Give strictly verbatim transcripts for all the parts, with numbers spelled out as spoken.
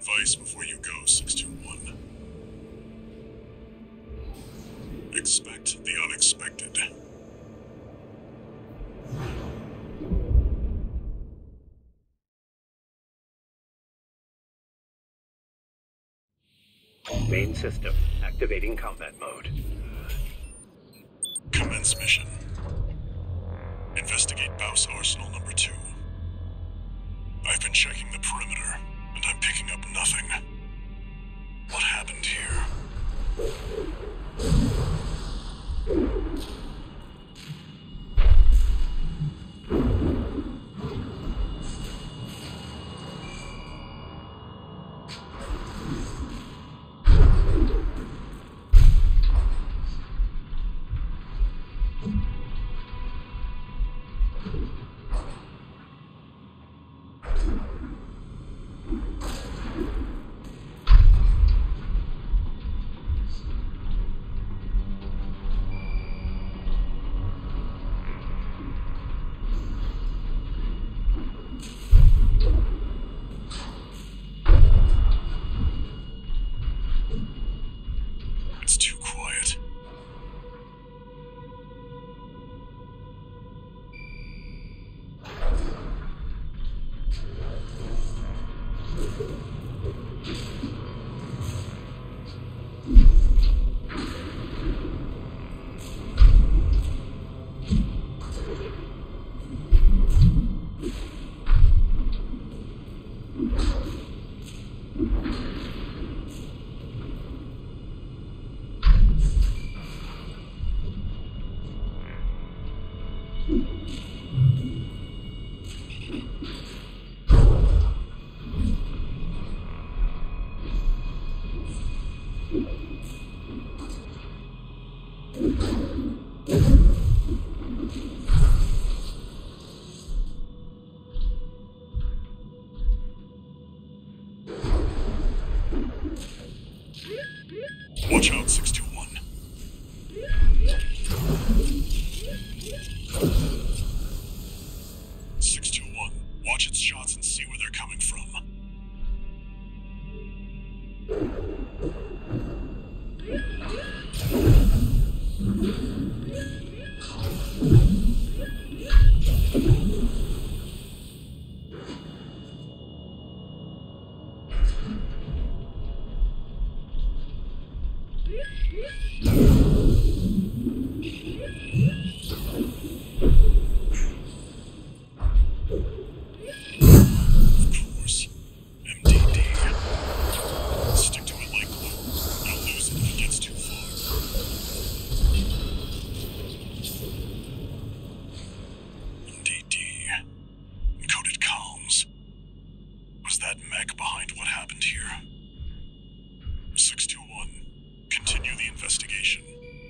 advice before you go, six two one. Expect the unexpected. Main system, activating combat mode. Commence mission. Investigate Baus Arsenal number two. I've been checking the perimeter, and I'm picking up nothing. What happened here? It's too quiet. Watch out, six two one. six two one, watch its shots and see where they're coming from. That mech behind what happened here. six two one, continue the investigation.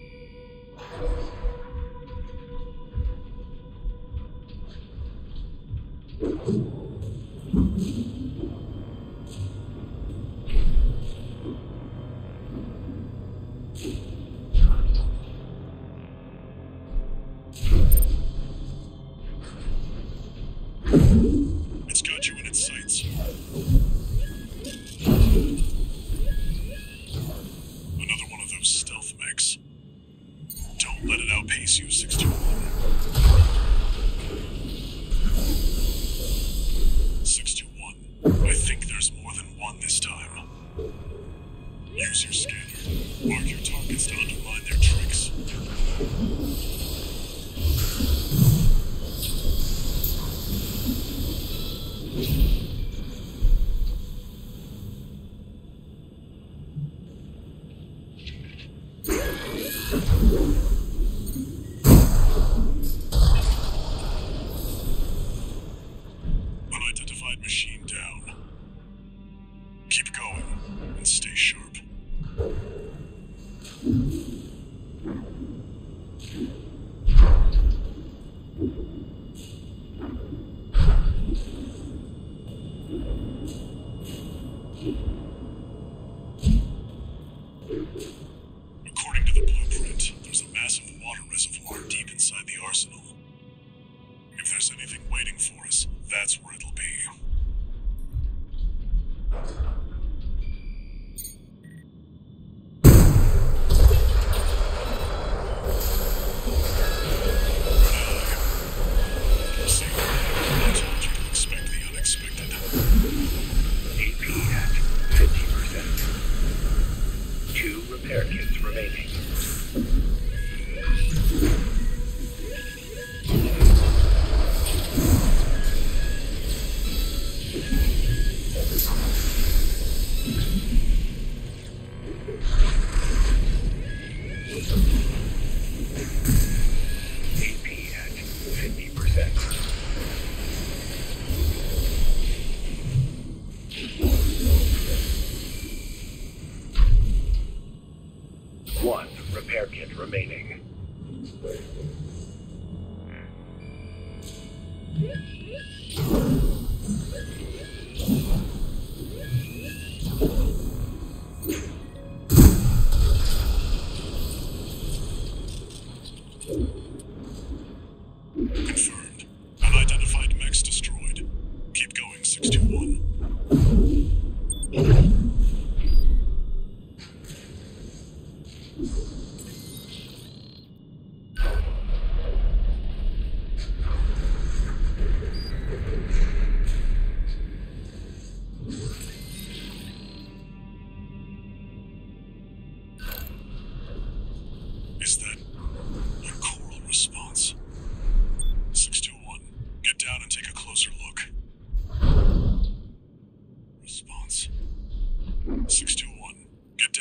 It's got you in its sights. Another one of those stealth mechs. Don't let it outpace you, six two one. six two one, I think there's more than one this time. Use your scanner. Mark your targets to undermine their tricks. Unidentified machine down. Keep going and stay sharp. According to the blueprint, there's a massive water reservoir deep inside the arsenal. If there's anything waiting for us, that's where it'll be.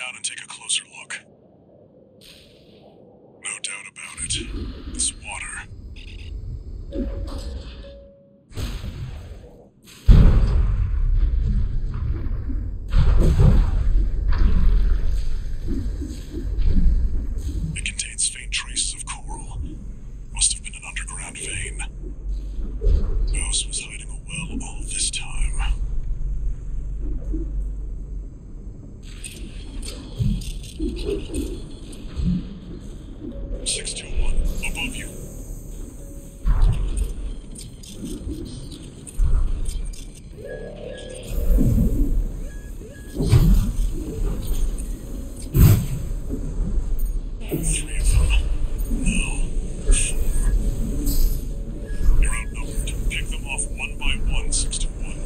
down and take a closer look. No doubt about it. This water. It contains faint traces of coral. Must have been an underground vein. Mouse was hiding a well all this time. six two one, above you. Three of them. No, four. You're outnumbered. Pick them off one by one, six two one.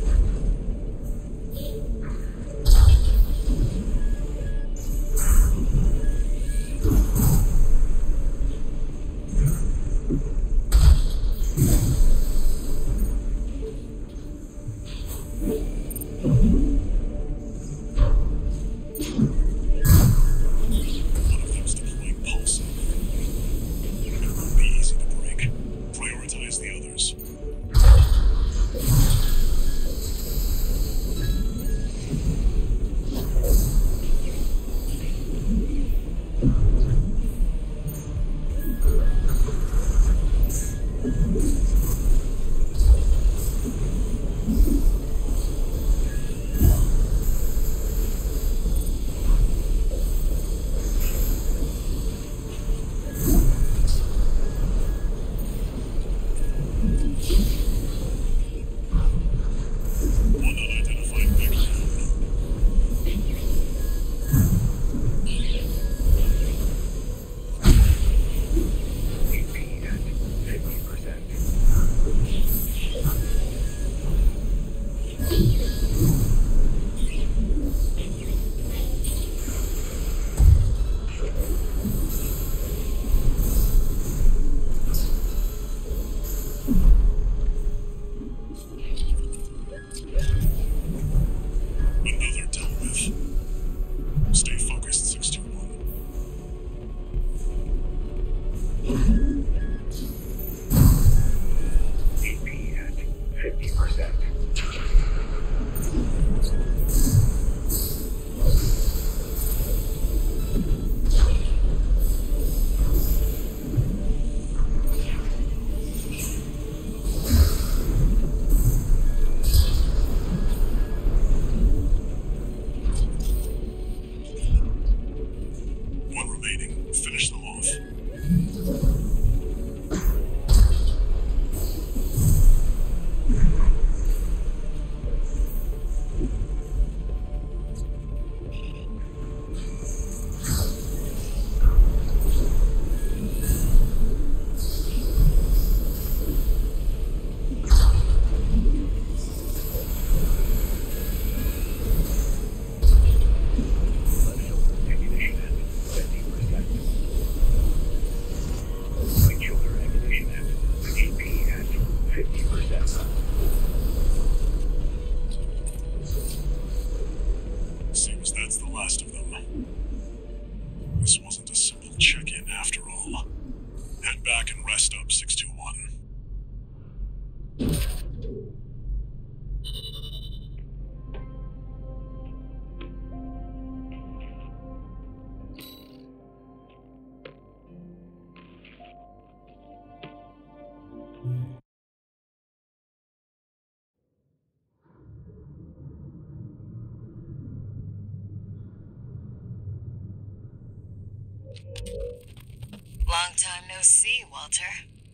Long time no see, Walter.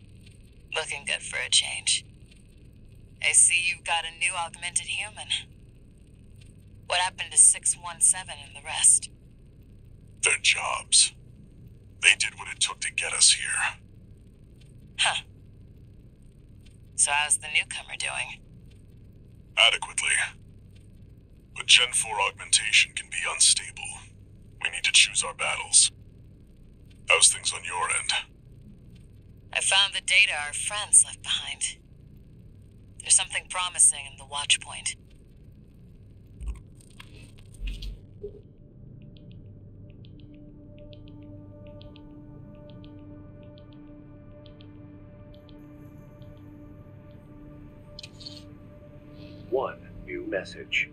Looking good for a change. I see you've got a new augmented human. What happened to six one seven and the rest? Their jobs. They did what it took to get us here. Huh. So how's the newcomer doing? Adequately. But Gen four augmentation can be unstable. We need to choose our battles. How's things on your end? I found the data our friends left behind. There's something promising in the watch point. One new message.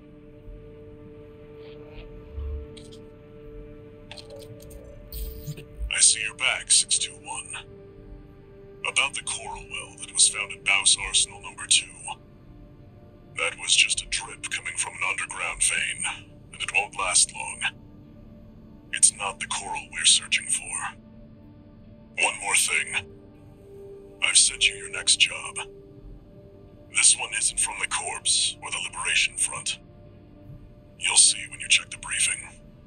I see you're back, six two one. About the coral well that was found at Baus Arsenal number two. That was just a drip coming from an underground vein, and it won't last long. It's not the coral we're searching for. One more thing. I've sent you your next job. This one isn't from the Corps or the Liberation Front. You'll see when you check the briefing.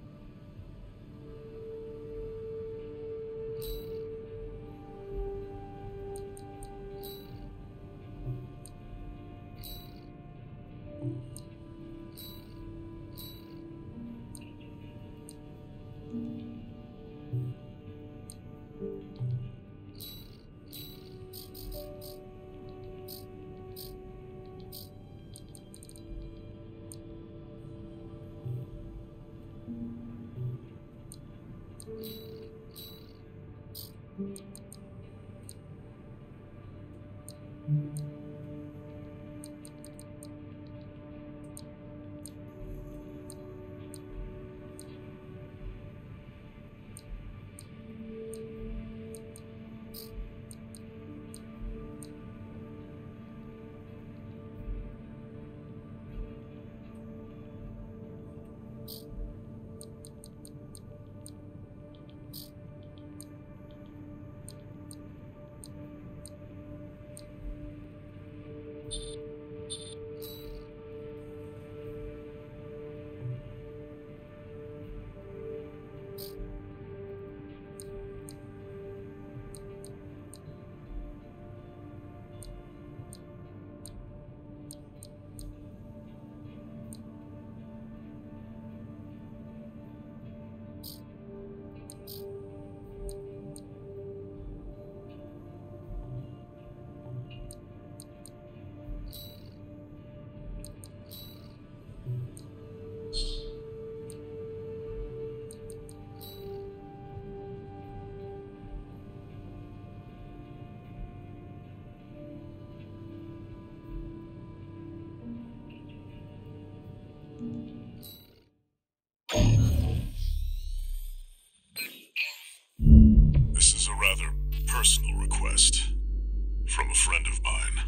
This is a rather personal request from a friend of mine.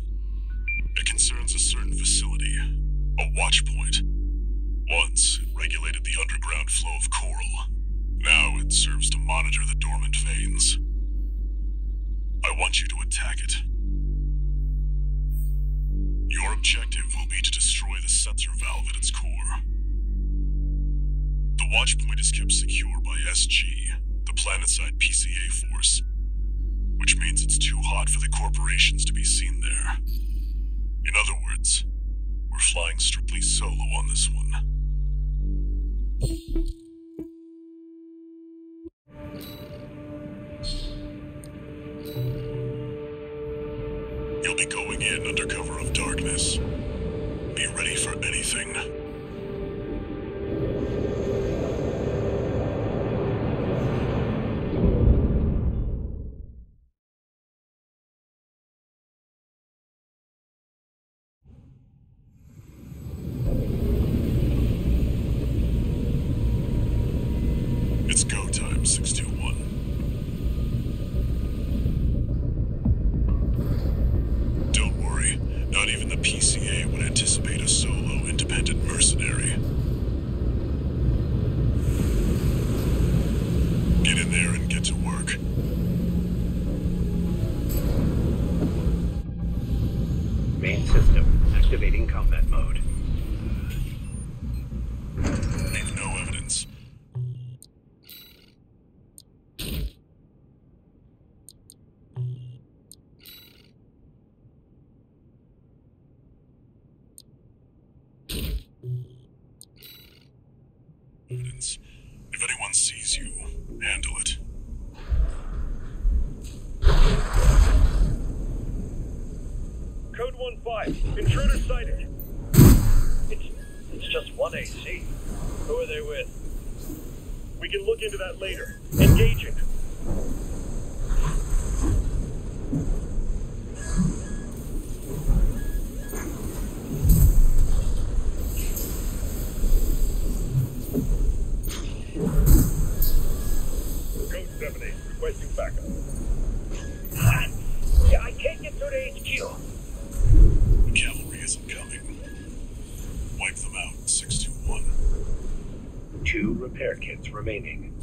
It concerns a certain facility, a watch point. Once, it regulated the underground flow of coral. Now it serves to monitor the dormant veins. I want you to attack it. Your objective will be to destroy the sensor valve at its core. The watch point is kept secure by S G, the planetside P C A force, which means it's too hot for the corporations to be seen there. In other words, we're flying strictly solo on this one. You'll be going in under cover of darkness. Be ready for anything. It's go time, six two one. Don't worry, not even the P C A would anticipate a solo, independent mercenary. Get in there and get to work. Main system activating combat mode. Leave no evidence. Evidence. If anyone sees you, handle it. Code one five, intruder sighted. It's, it's just one A C. Who are they with? We can look into that later. Engaging. repair kits remaining.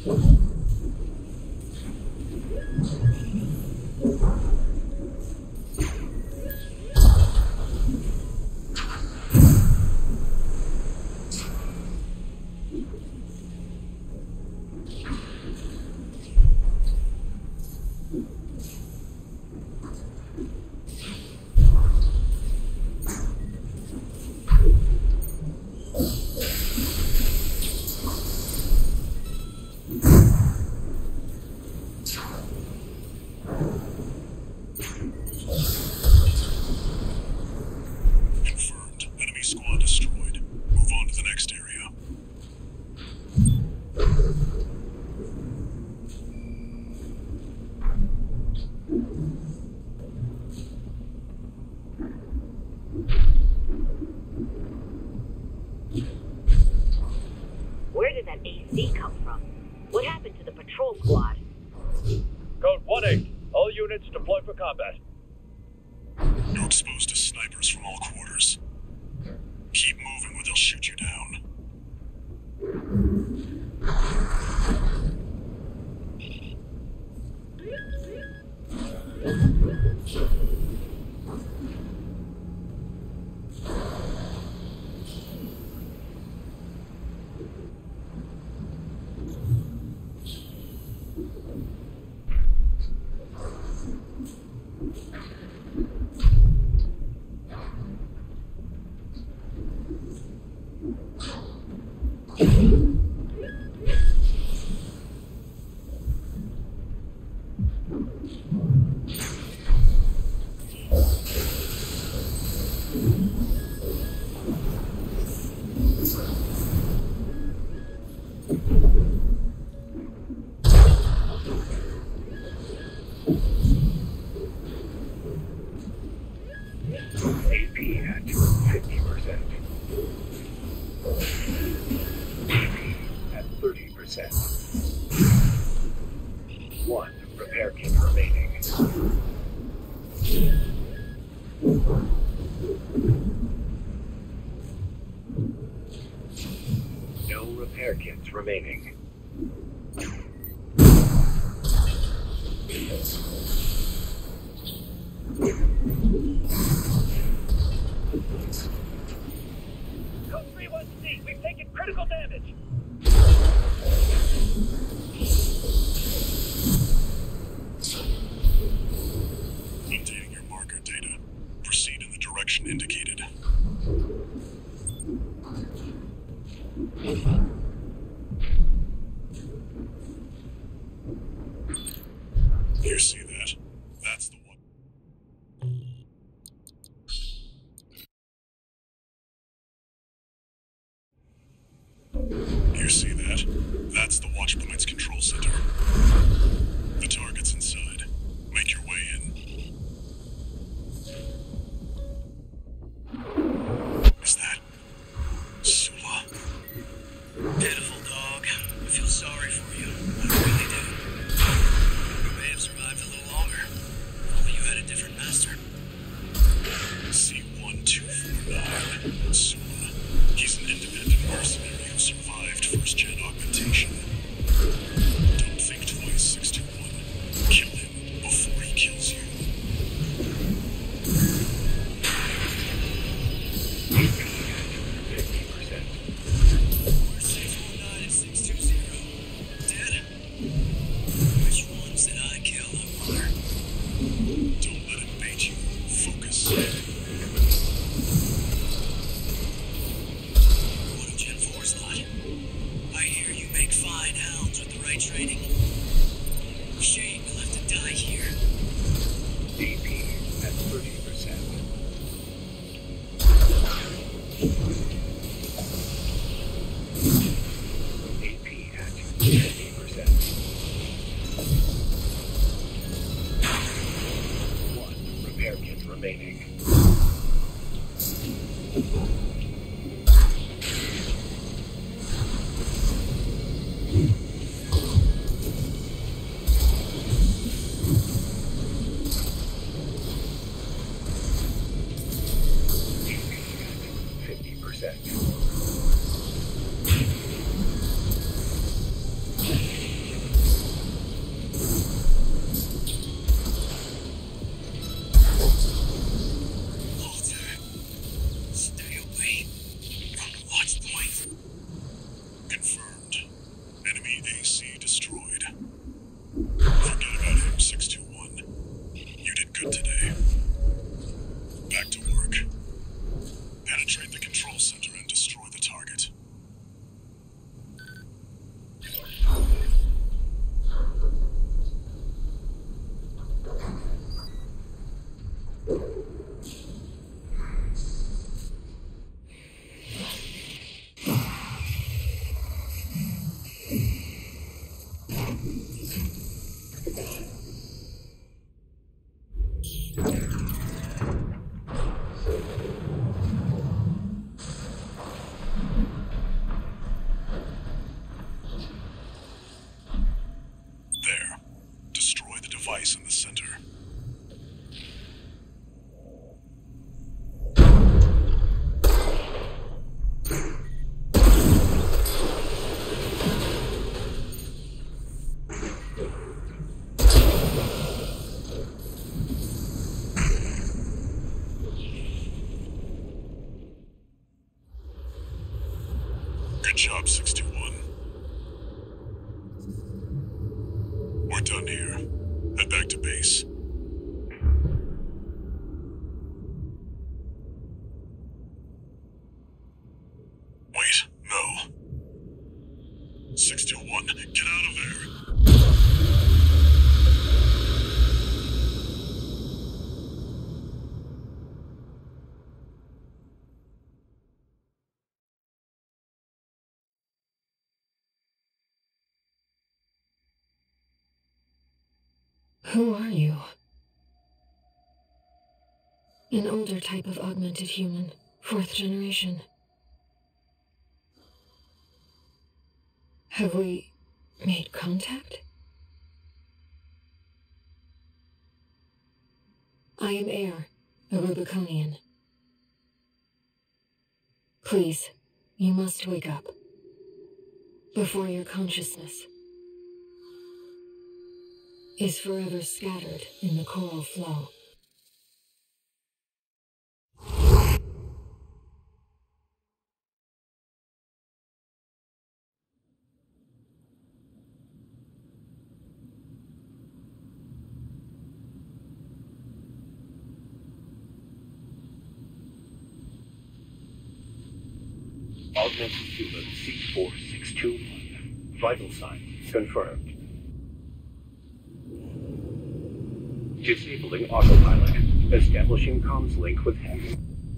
Where did that A C come from? What happened to the patrol squad? Code one eight. All units deploy for combat. You're exposed to snipers from all quarters. Keep moving or they'll shoot you down. A P at fifty percent. A P at thirty percent. One repair kit remaining. No repair kits remaining. Code three one C, we've taken critical damage. Updating your marker data. Proceed in the direction indicated. You see that? That's the one. You see that? That's the watch point's control center. The target's inside. Make your way in. Is that Sula? Pitiful dog. I feel sorry for you. I really do. You may have survived a little longer. If only you had a different master. C one two four nine. Sula. He's an independent mercenary who survived first-gen augmentation. Don't think twice, six two one. Kill him before he kills you. fifty percent. Where's six one nine and six two zero? Dead? Which ones did I kill, I wonder? Don't let him bait you. Focus. What a Gen four slot. I hear you make fine hounds with the right training. Shame you'll have to die here. A P at thirty percent. A P at fifty percent. One repair kit remaining. fifty percent. In the center. Good job, six two one. We're done here. Head back to base. Wait, no. six two one, get out of there! Who are you? An older type of augmented human, fourth generation. Have we made contact? I am Air, a Rubiconian. Please, you must wake up. Before your consciousness is forever scattered in the coral flow. Augmented human C four six two one. Vital signs confirmed. Disabling autopilot. Establishing comms link with Hex.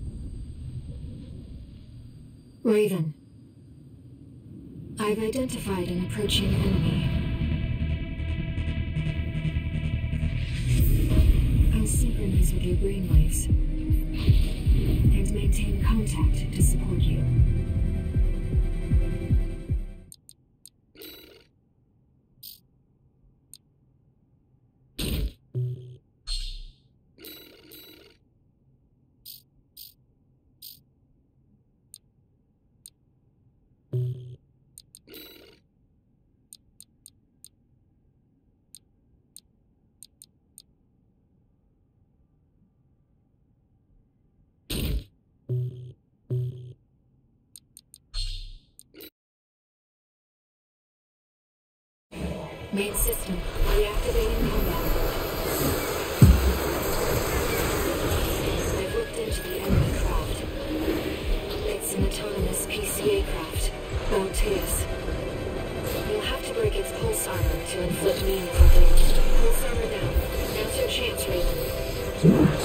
Raven. I've identified an approaching enemy. I'll synchronize with your brainwaves and maintain contact to support you. Main system, reactivating combat. I've looked into the enemy craft. It's an autonomous P C A craft, Bounteous. You'll have to break its pulse armor to inflict meaningful damage. Pulse armor down. Now's your chance, Raven.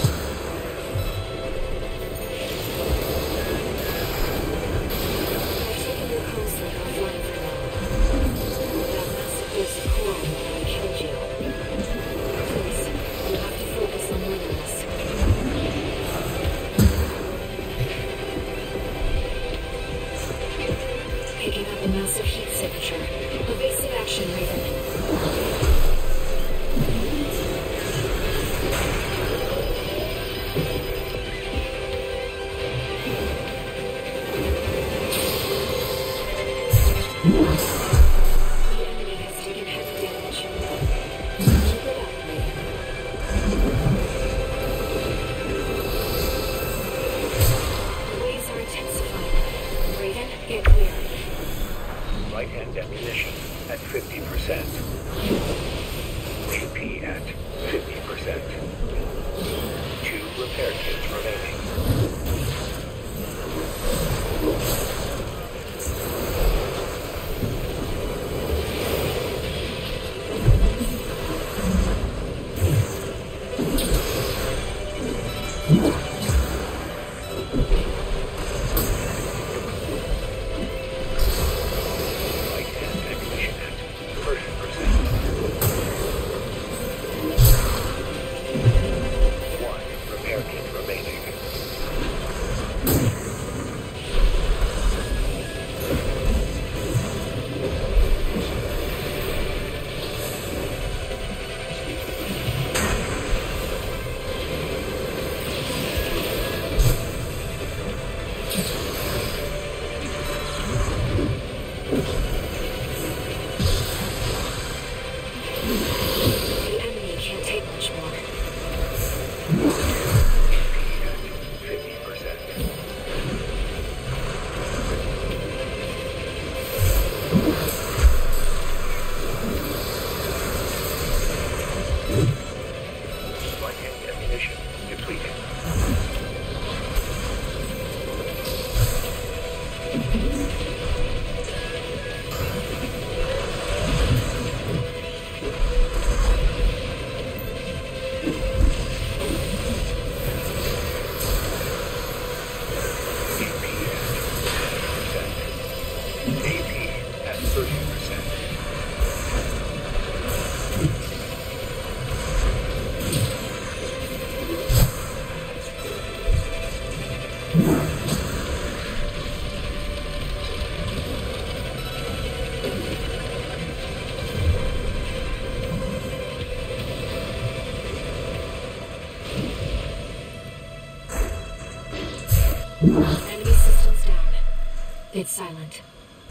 Enemy systems down. It's silent.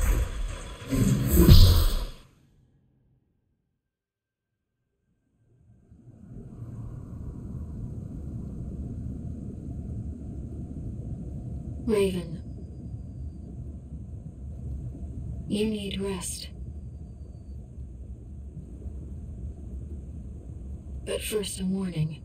Raven. You need rest. But first, a warning.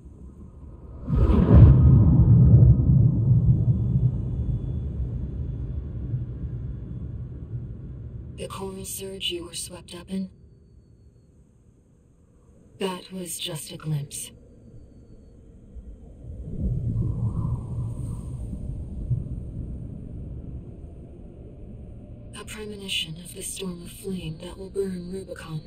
The coral surge you were swept up in? That was just a glimpse. A premonition of the storm of flame that will burn Rubicon.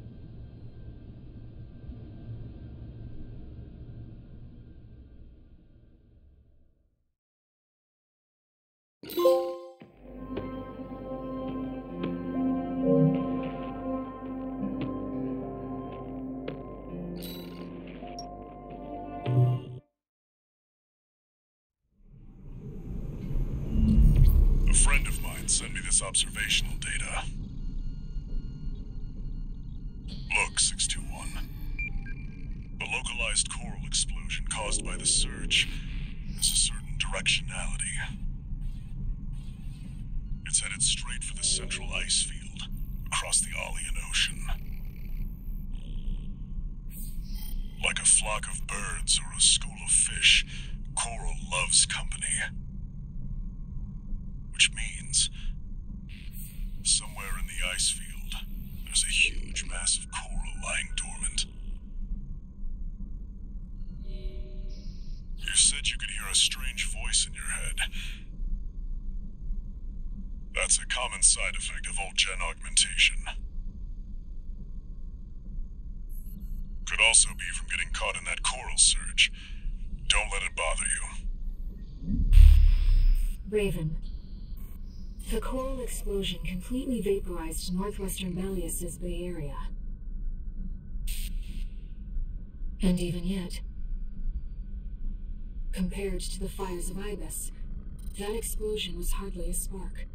A friend of mine sent me this observational data. Look, six two one. The localized coral explosion caused by the surge has a certain directionality. It's headed straight for the central ice field across the Aeolian Ocean. Like a flock of birds or a school of fish, coral loves company. Which means, somewhere in the ice field, there's a huge mass of coral lying dormant. You said you could hear a strange voice in your head. That's a common side effect of old gen augmentation. Could also be from getting caught in that coral surge. Don't let it bother you. Raven. The coral explosion completely vaporized northwestern Belius's Bay Area. And even yet, compared to the fires of Ibis, that explosion was hardly a spark.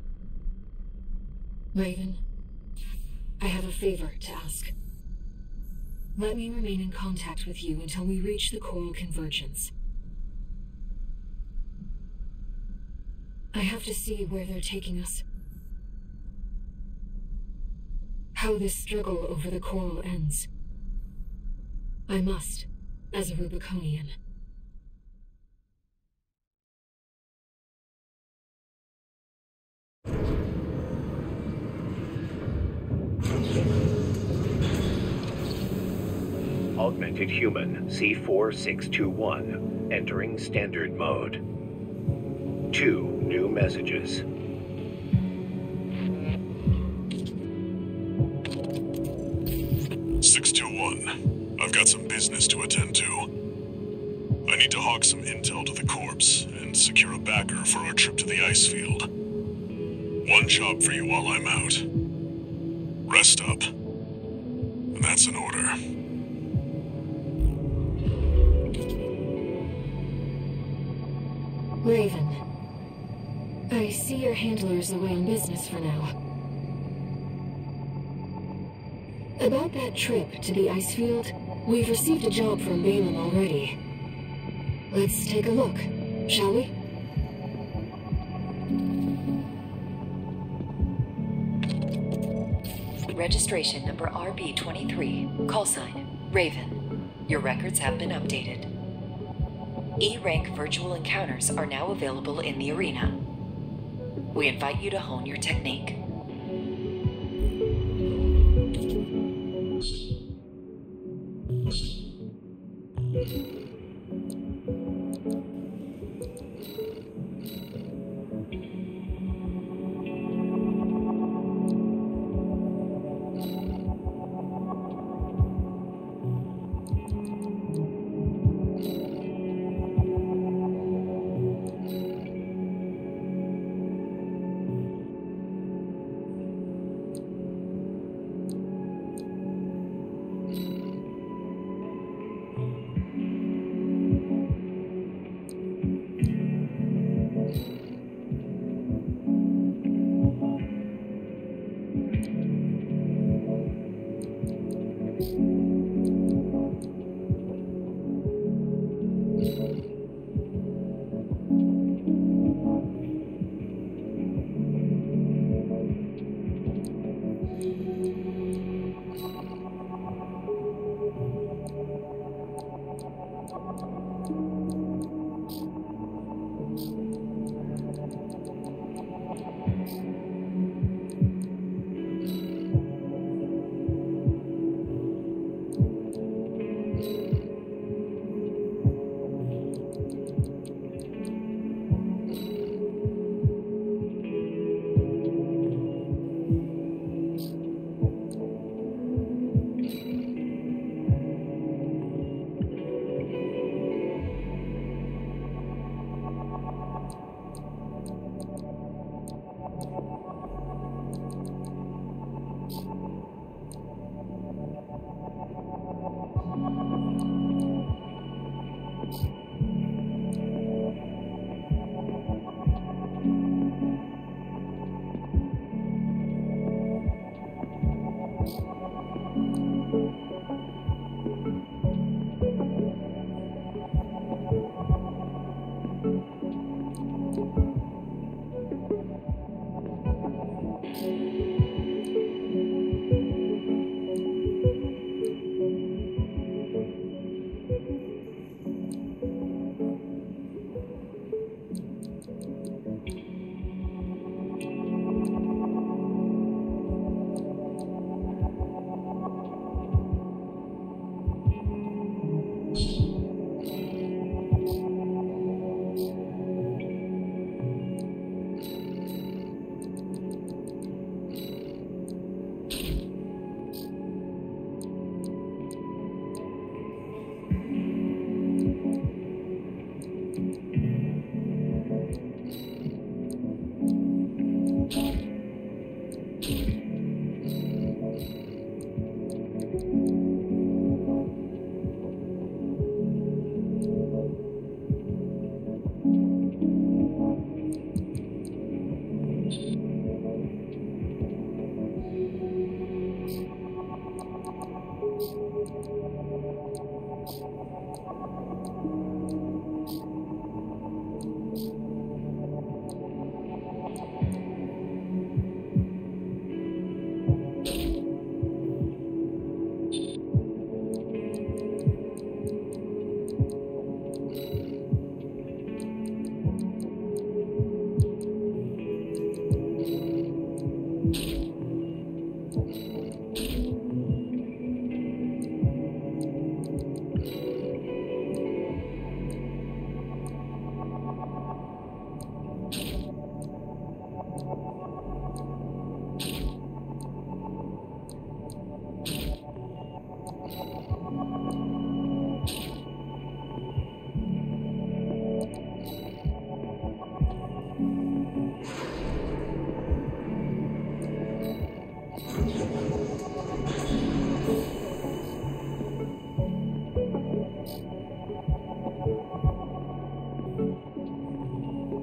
Raven, I have a favor to ask. Let me remain in contact with you until we reach the coral convergence. I have to see where they're taking us. How this struggle over the coral ends. I must, as a Rubiconian. Augmented human C four six two one. Entering standard mode. Two new messages. six two one. I've got some business to attend to. I need to hawk some intel to the corpse and secure a backer for our trip to the ice field. One job for you while I'm out. Rest up. And that's an order. Raven, I see your handler's away on business for now. About that trip to the ice field, we've received a job from Balaam already. Let's take a look, shall we? Registration number R B twenty-three, call sign, Raven. Your records have been updated. E-rank virtual encounters are now available in the arena. We invite you to hone your technique.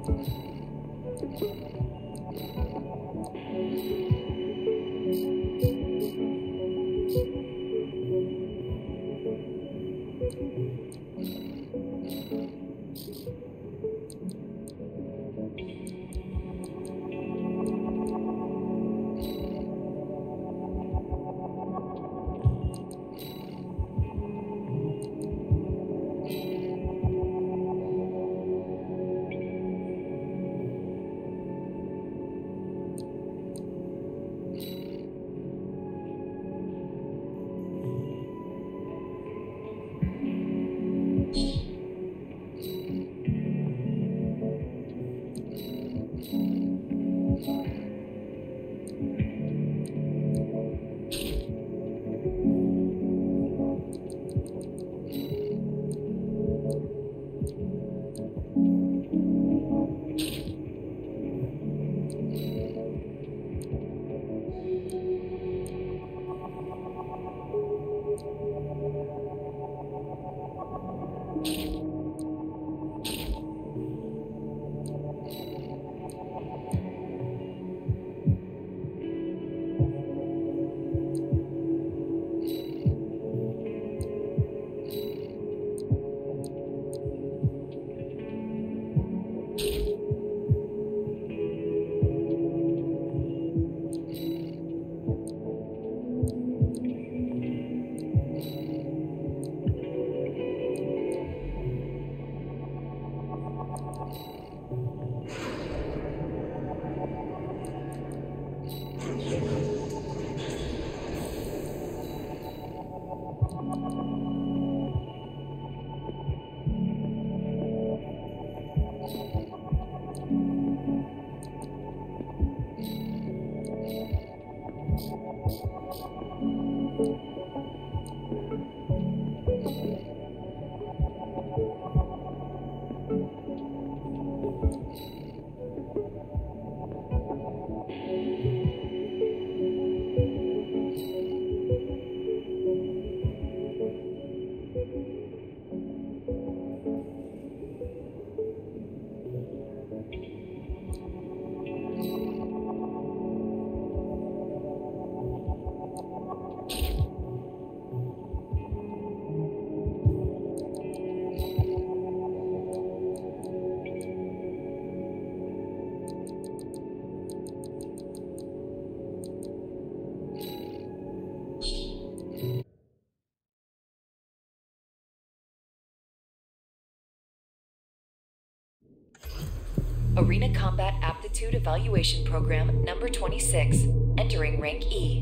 Arena Combat Aptitude Evaluation Program number twenty-six, entering rank E.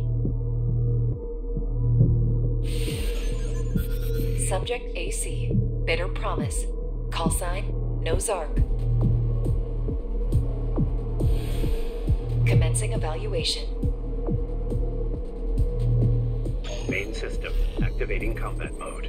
Subject A C, Bitter Promise. Call sign, No Zark. Commencing evaluation. Main system, activating combat mode.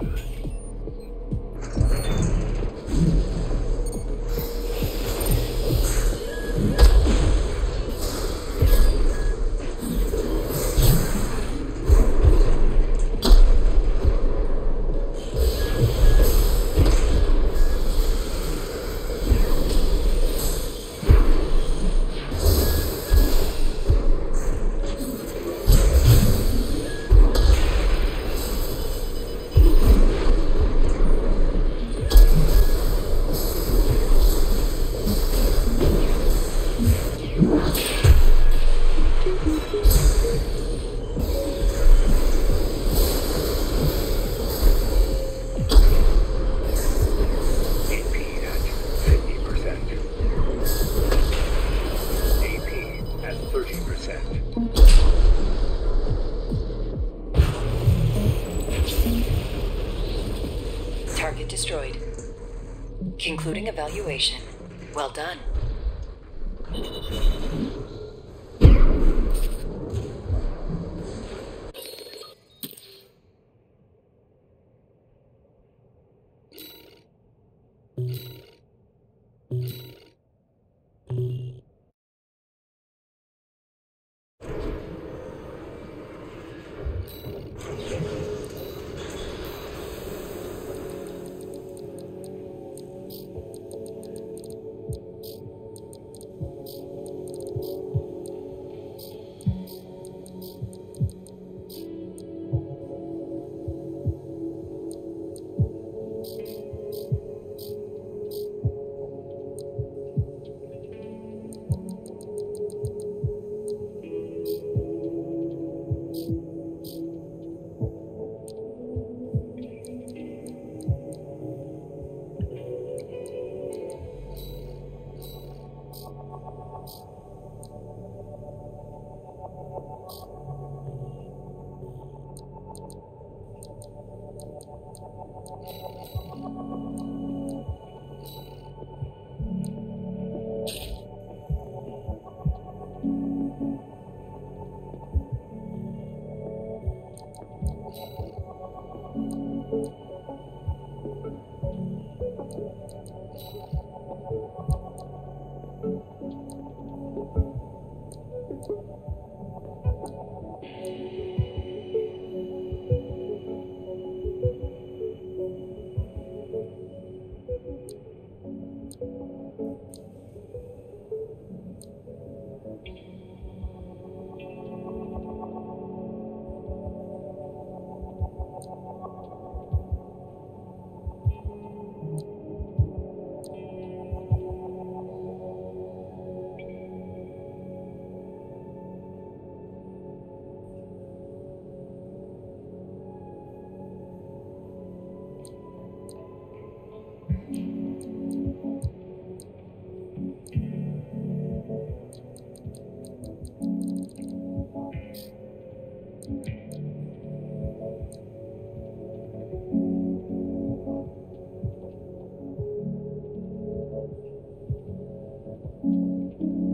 Target destroyed. Concluding evaluation. Well done.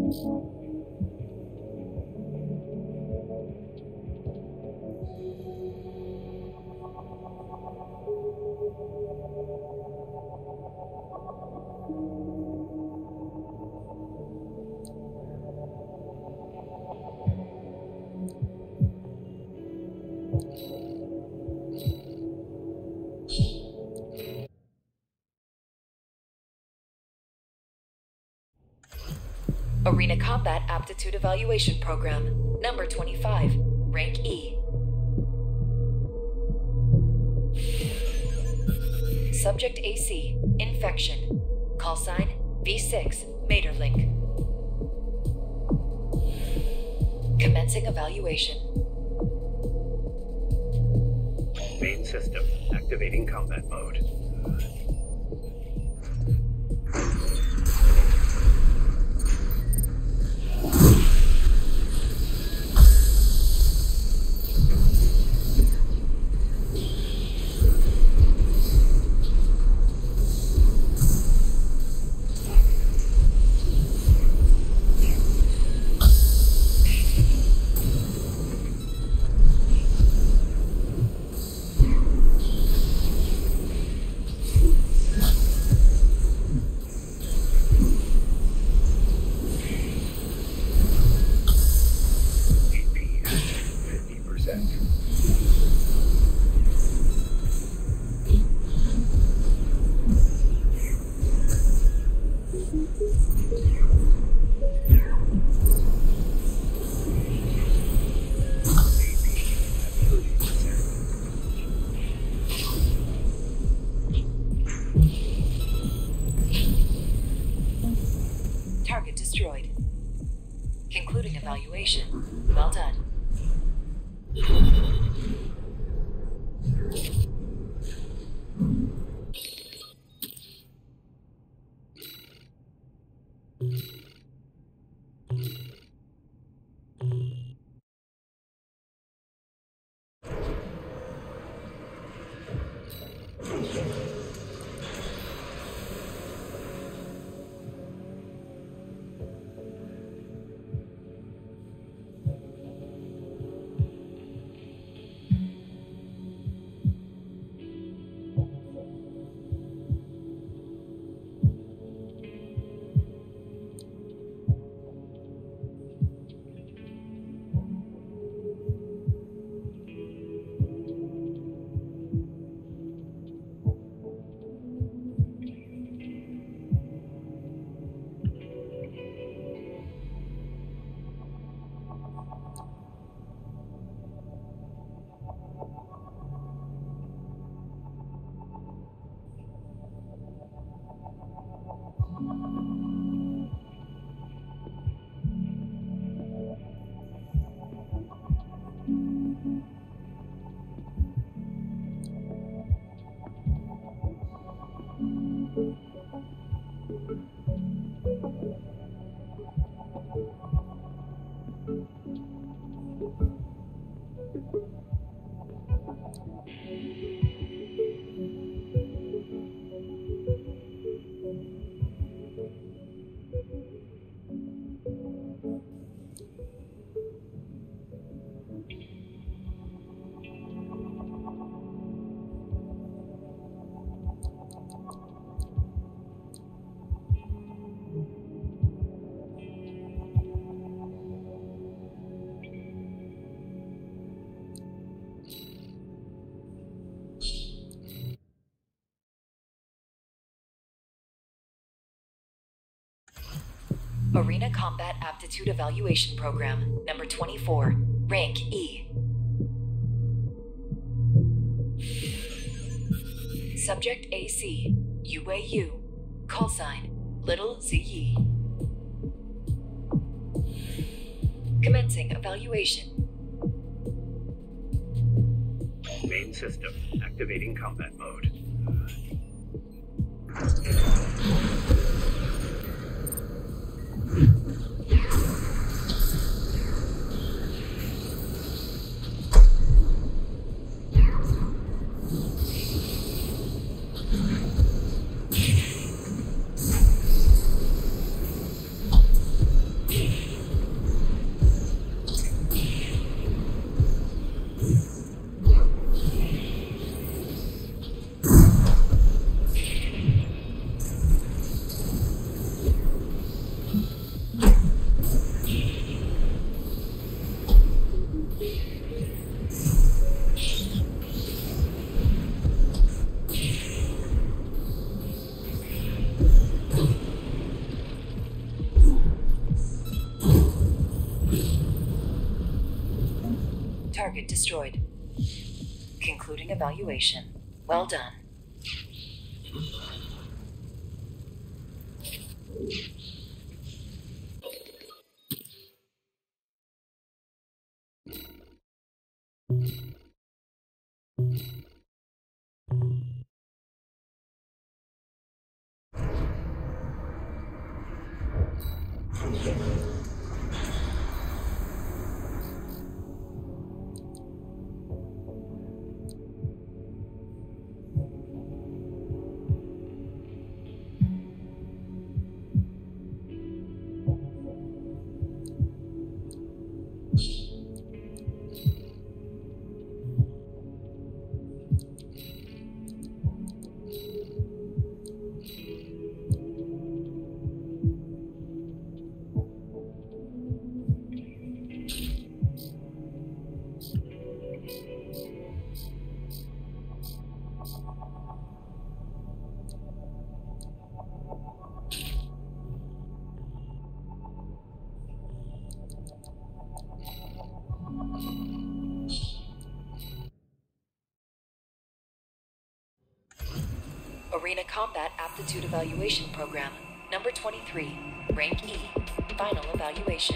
Arena Combat Aptitude Evaluation Program, number twenty-five, rank E. Subject A C, infection. Call sign V six, Materlink. Commencing evaluation. Main system, activating combat mode. Concluding evaluation. Well done. Arena Combat Aptitude Evaluation Program, number twenty-four, rank E. Subject A C, U A U, call sign, Little Z E. Commencing evaluation. Main system, activating combat mode. Target destroyed. Concluding evaluation. Well done. Arena Combat Aptitude Evaluation Program, number twenty-three, rank E, final evaluation.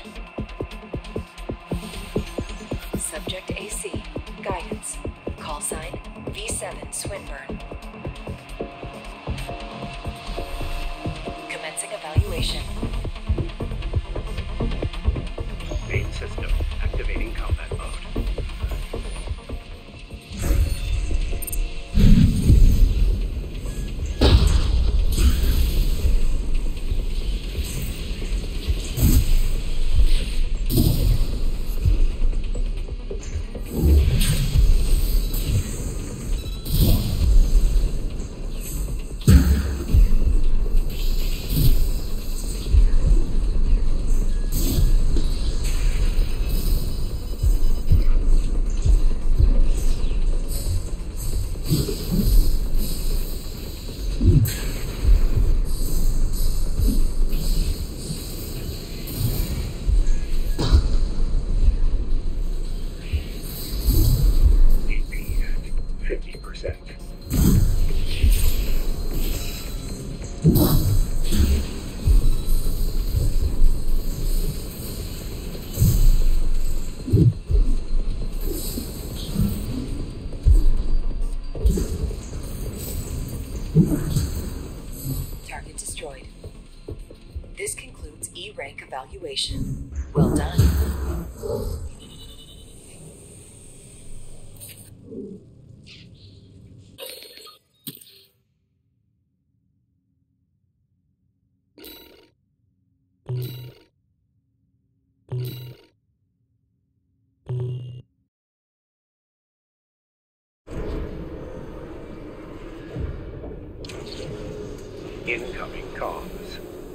Subject A C, guidance, call sign V seven Swinburne. Commencing evaluation. Main system activating combat mode. Target destroyed. This concludes E rank evaluation. Well done. Incoming comms.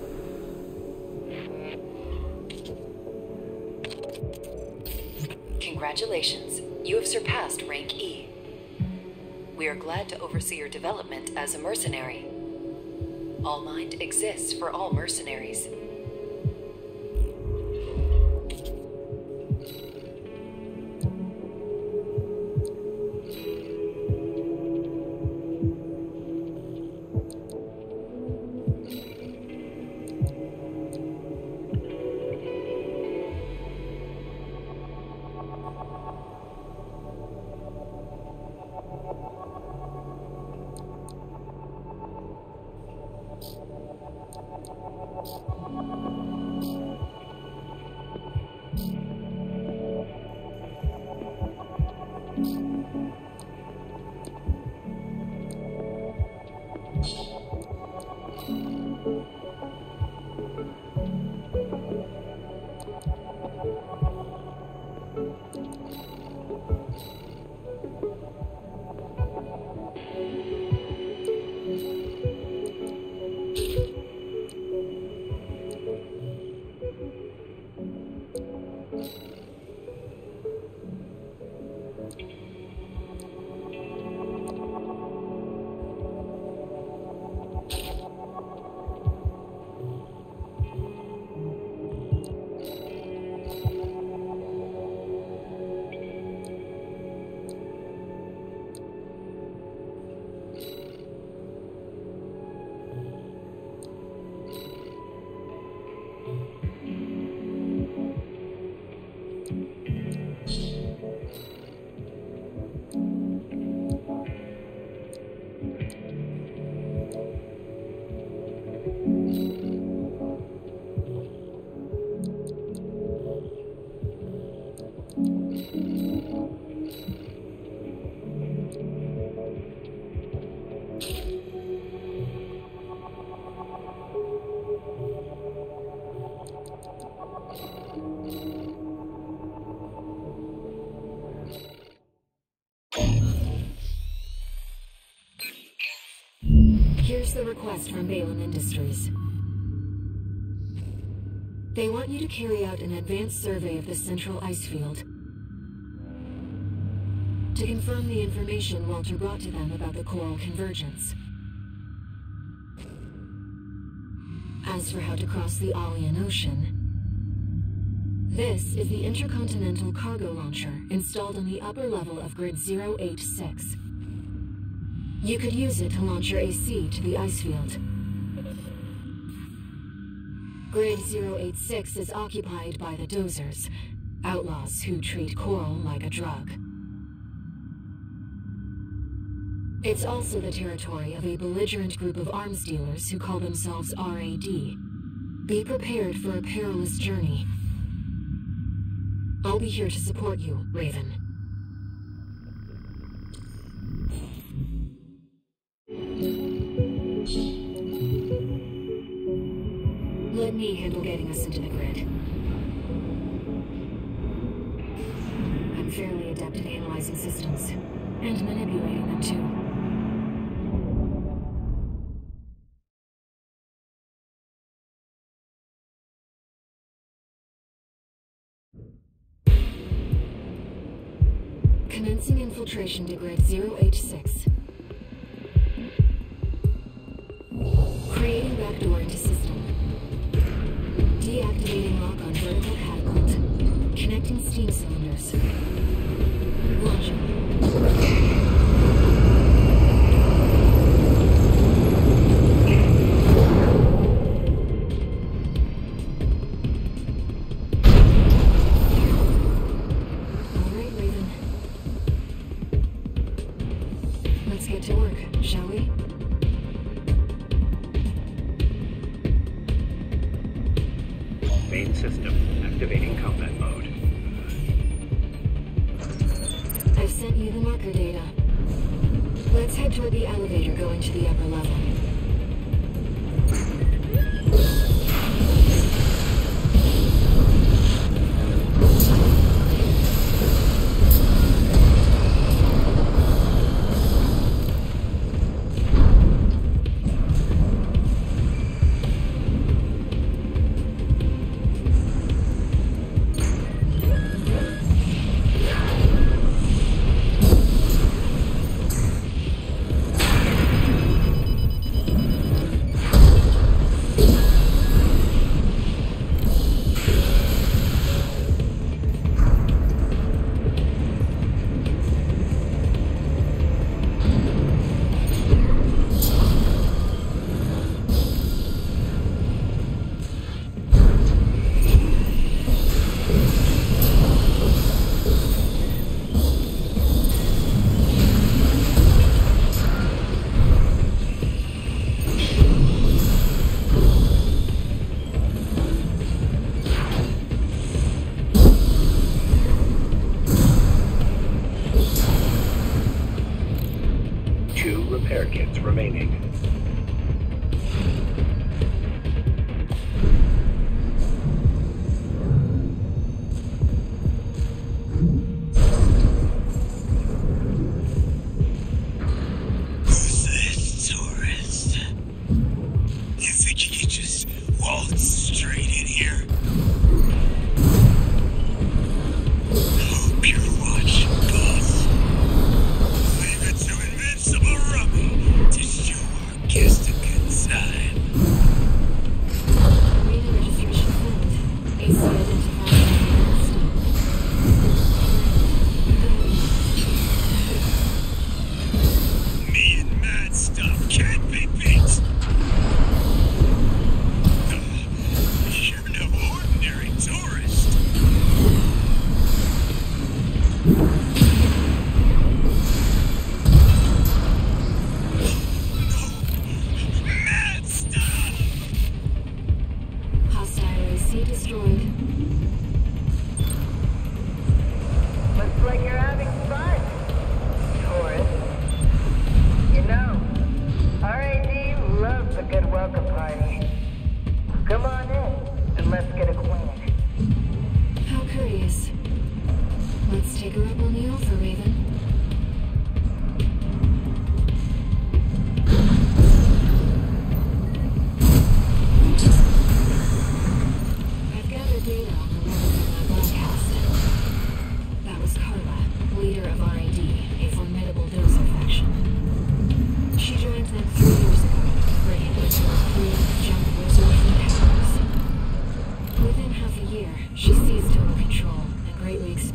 Congratulations, you have surpassed rank E. We are glad to oversee your development as a mercenary. All Mind exists for all mercenaries. the request from Balin Industries. They want you to carry out an advanced survey of the central ice field to confirm the information Walter brought to them about the coral convergence. As for how to cross the Alian Ocean, this is the intercontinental cargo launcher installed on the upper level of Grid zero eight six. You could use it to launch your A C to the ice field. Grid zero eight six is occupied by the Dozers, outlaws who treat coral like a drug. It's also the territory of a belligerent group of arms dealers who call themselves R A D. Be prepared for a perilous journey. I'll be here to support you, Raven. Let me handle getting us into the grid. I'm fairly adept at analyzing systems, and manipulating them too. Commencing infiltration to Grid zero eight six. Creating backdoor into system. Deactivating lock on vertical catapult. Connecting steam cylinders. Launching.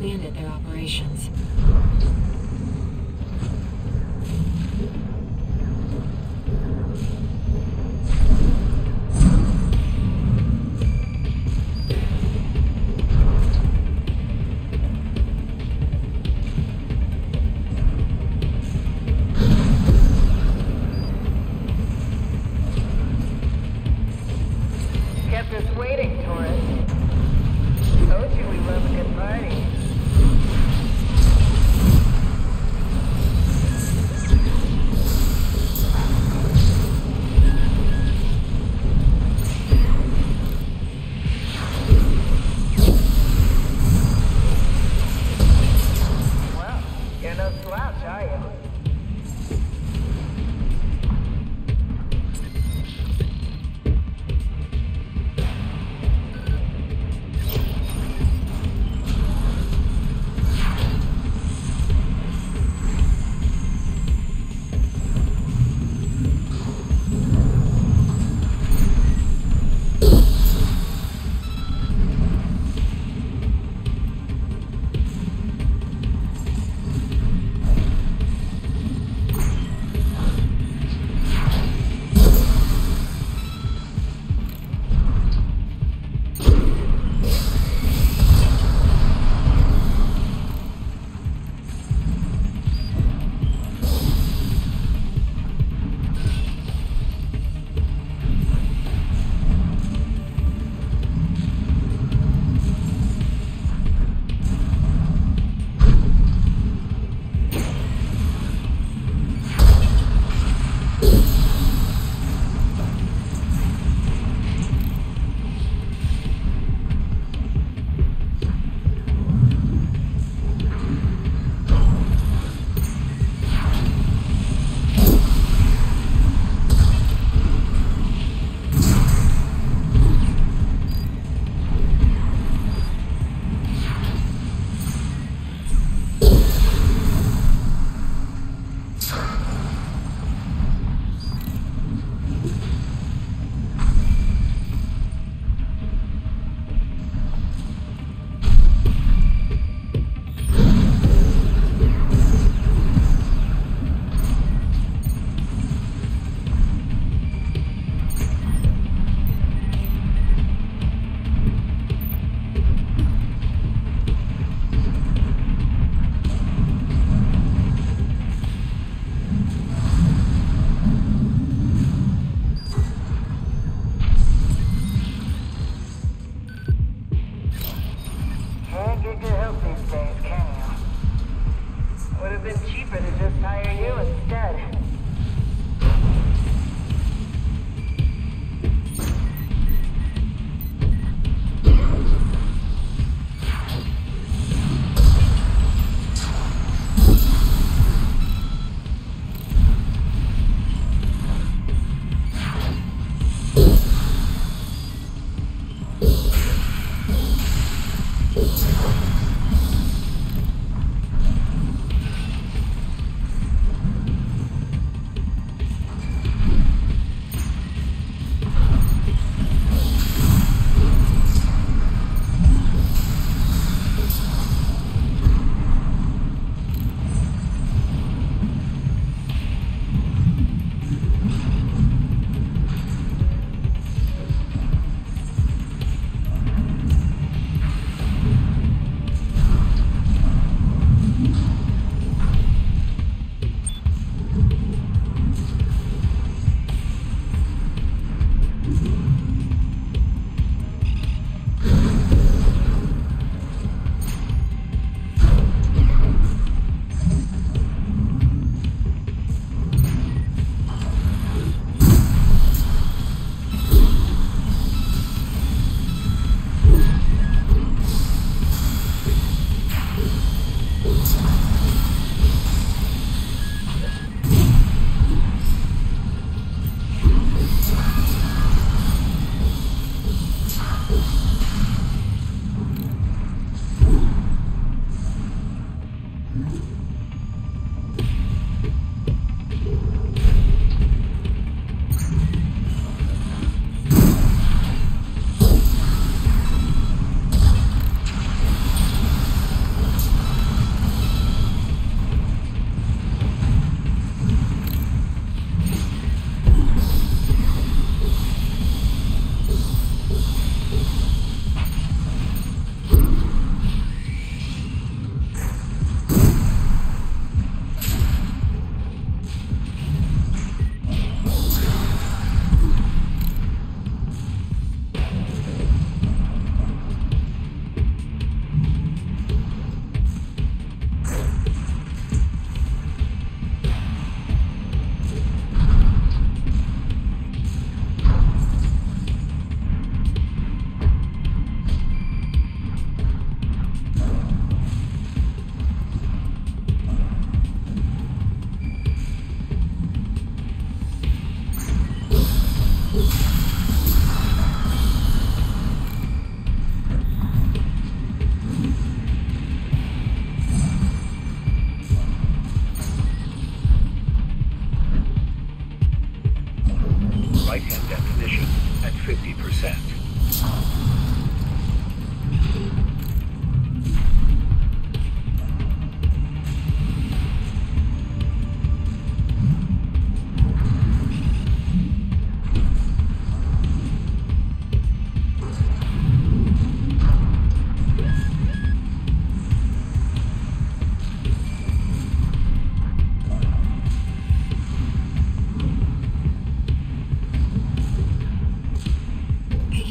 expanded their operations. Kept us waiting, tourist. Told you we love a good party. Well, you're no slouch, are you?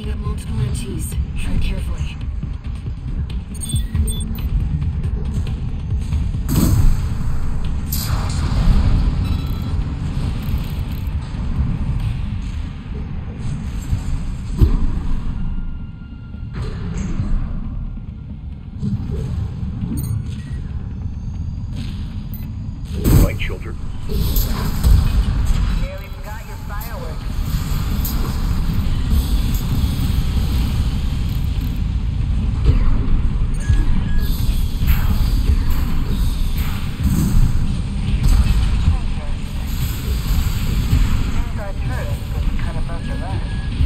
picking up multiple M Ts. Tread carefully. Right shoulder. Nearly forgot your fireworks. Seems our tourists would cut a bunch of that.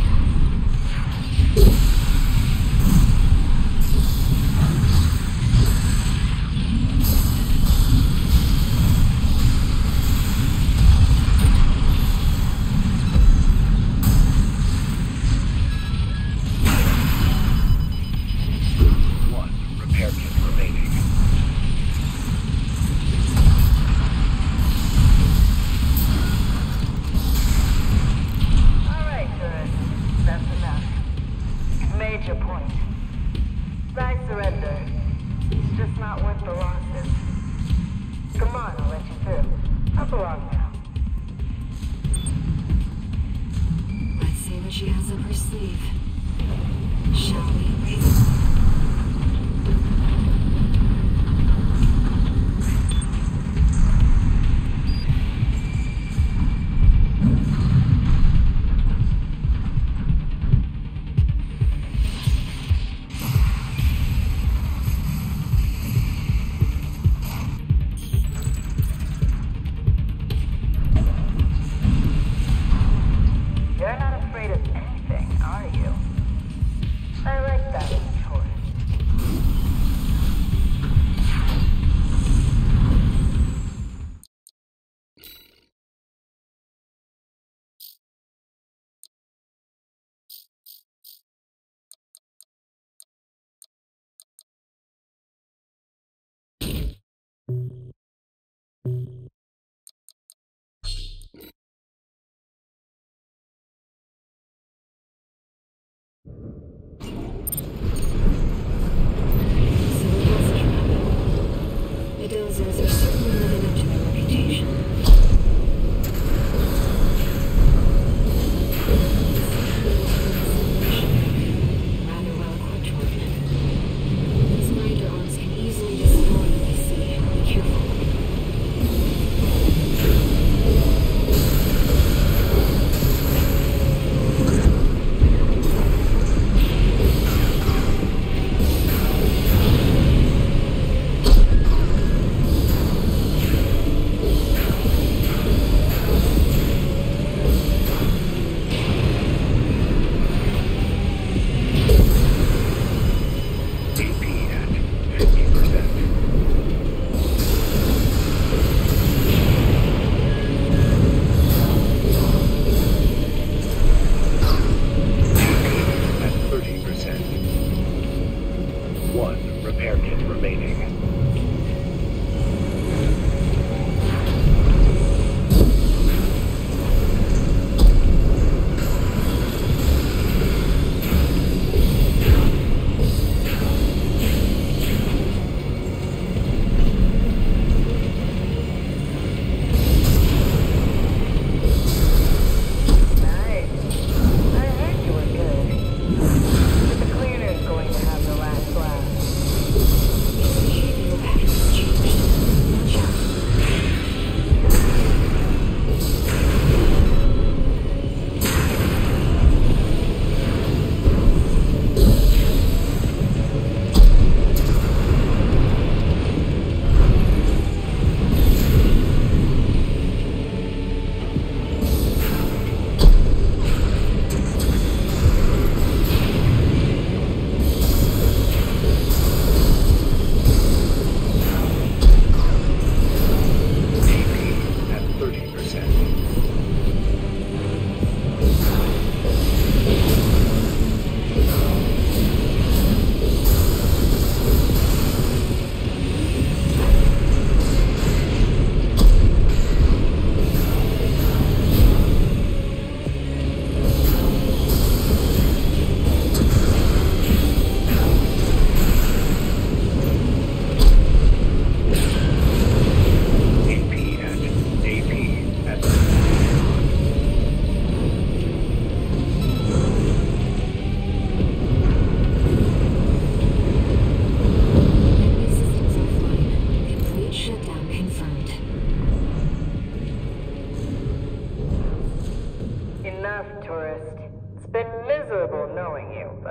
One repair kit remaining. All right, tourists. That's enough. You've made your point. I surrender. It's just not worth the losses. Come on, I'll let you through. Up along now. Let's see what she has up her sleeve. Shall we? You're not afraid of anything, are you?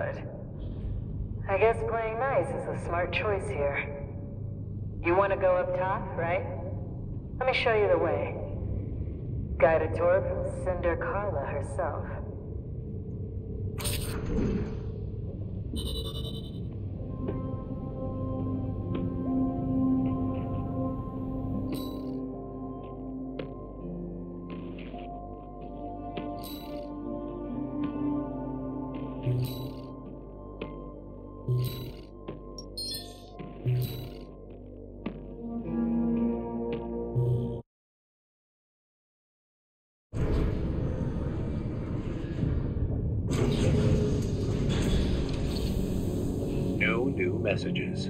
side. I guess playing nice is a smart choice here. You want to go up top, right? Let me show you the way. Guided tour from Cinder Carla herself. No new messages.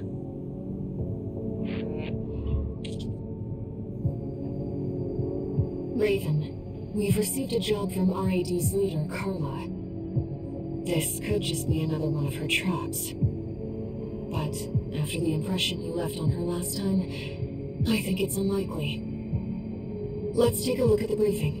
Raven, we've received a job from R A D's leader, Carla. This could just be another one of her traps. But after the impression you left on her last time, I think it's unlikely. Let's take a look at the briefing.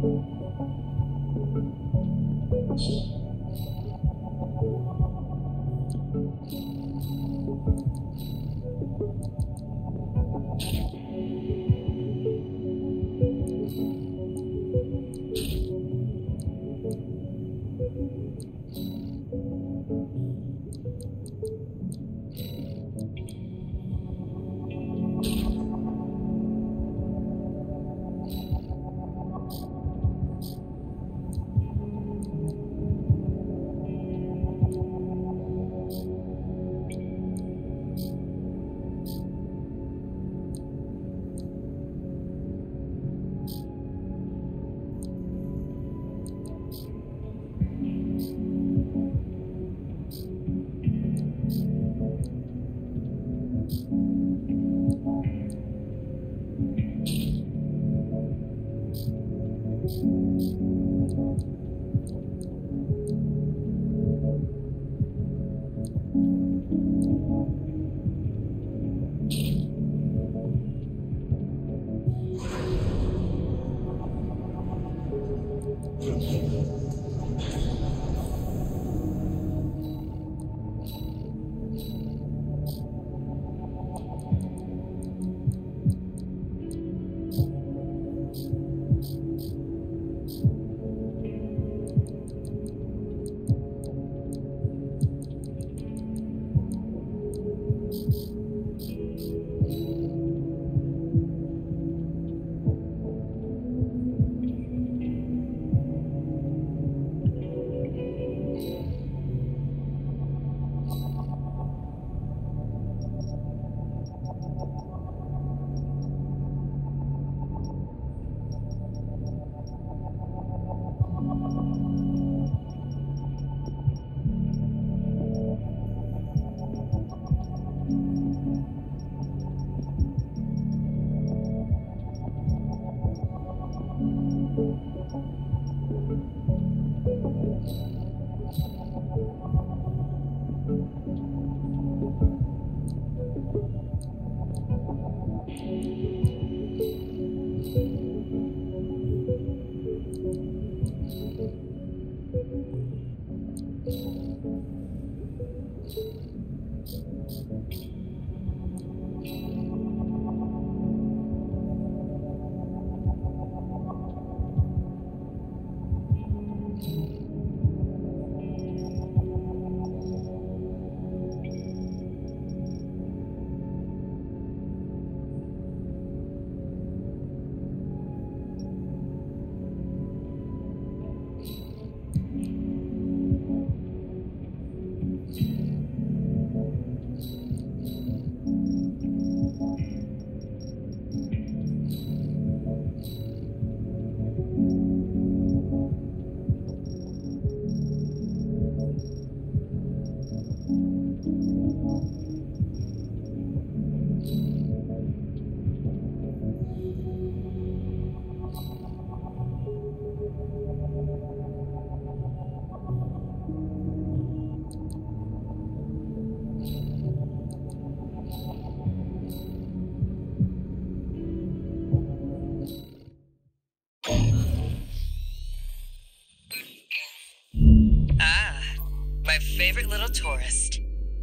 Favorite little tourist.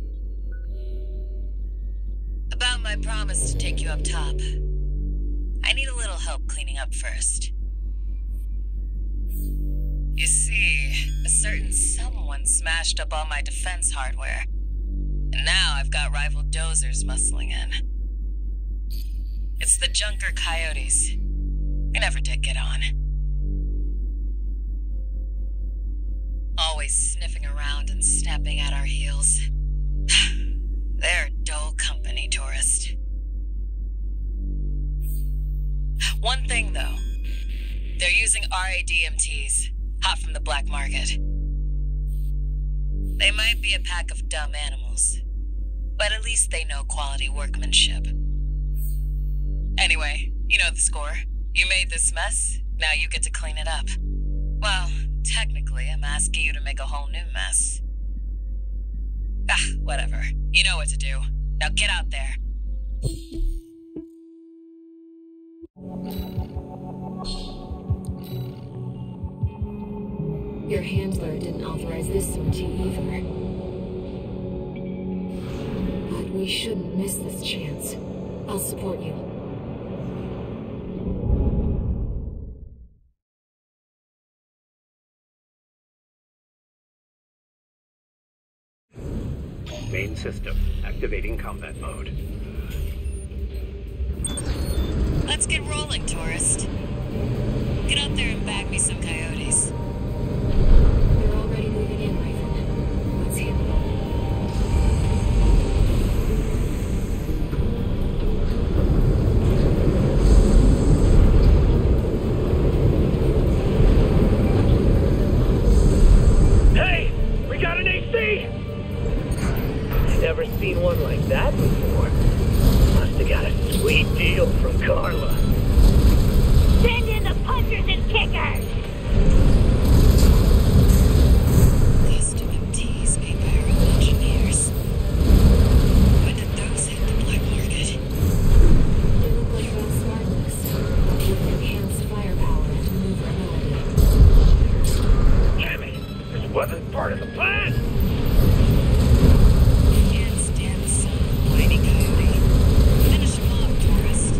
About my promise to take you up top. I need a little help cleaning up first. You see, a certain someone smashed up all my defense hardware. And now I've got rival dozers muscling in. It's the Junker Coyotes. We never did get on. Always sniffing around and snapping at our heels. They're dull company, tourist. One thing, though. They're using R A D M Ts, hot from the black market. They might be a pack of dumb animals, but at least they know quality workmanship. Anyway, you know the score. You made this mess, now you get to clean it up. Well, technically, I'm asking you to make a whole new mess. Ah, whatever. You know what to do. Now get out there. Your handler didn't authorize this sortie either. But we shouldn't miss this chance. I'll support you. Main system, activating combat mode. Let's get rolling, tourist. Get out there and bag me some coyotes. They're already moving in, Raven. Let's handle it. Hey! We got an A C! Never seen one like that before. Must have got a sweet deal from Carla. Send in the punchers and kickers! Custom M Ts made by our own engineers. When did those hit the black market? They look like raw smartness, with enhanced firepower and maneuverability. Damn it! This wasn't part of the plan! Can't stand the son of a whiny coyote. Finish him off, tourist.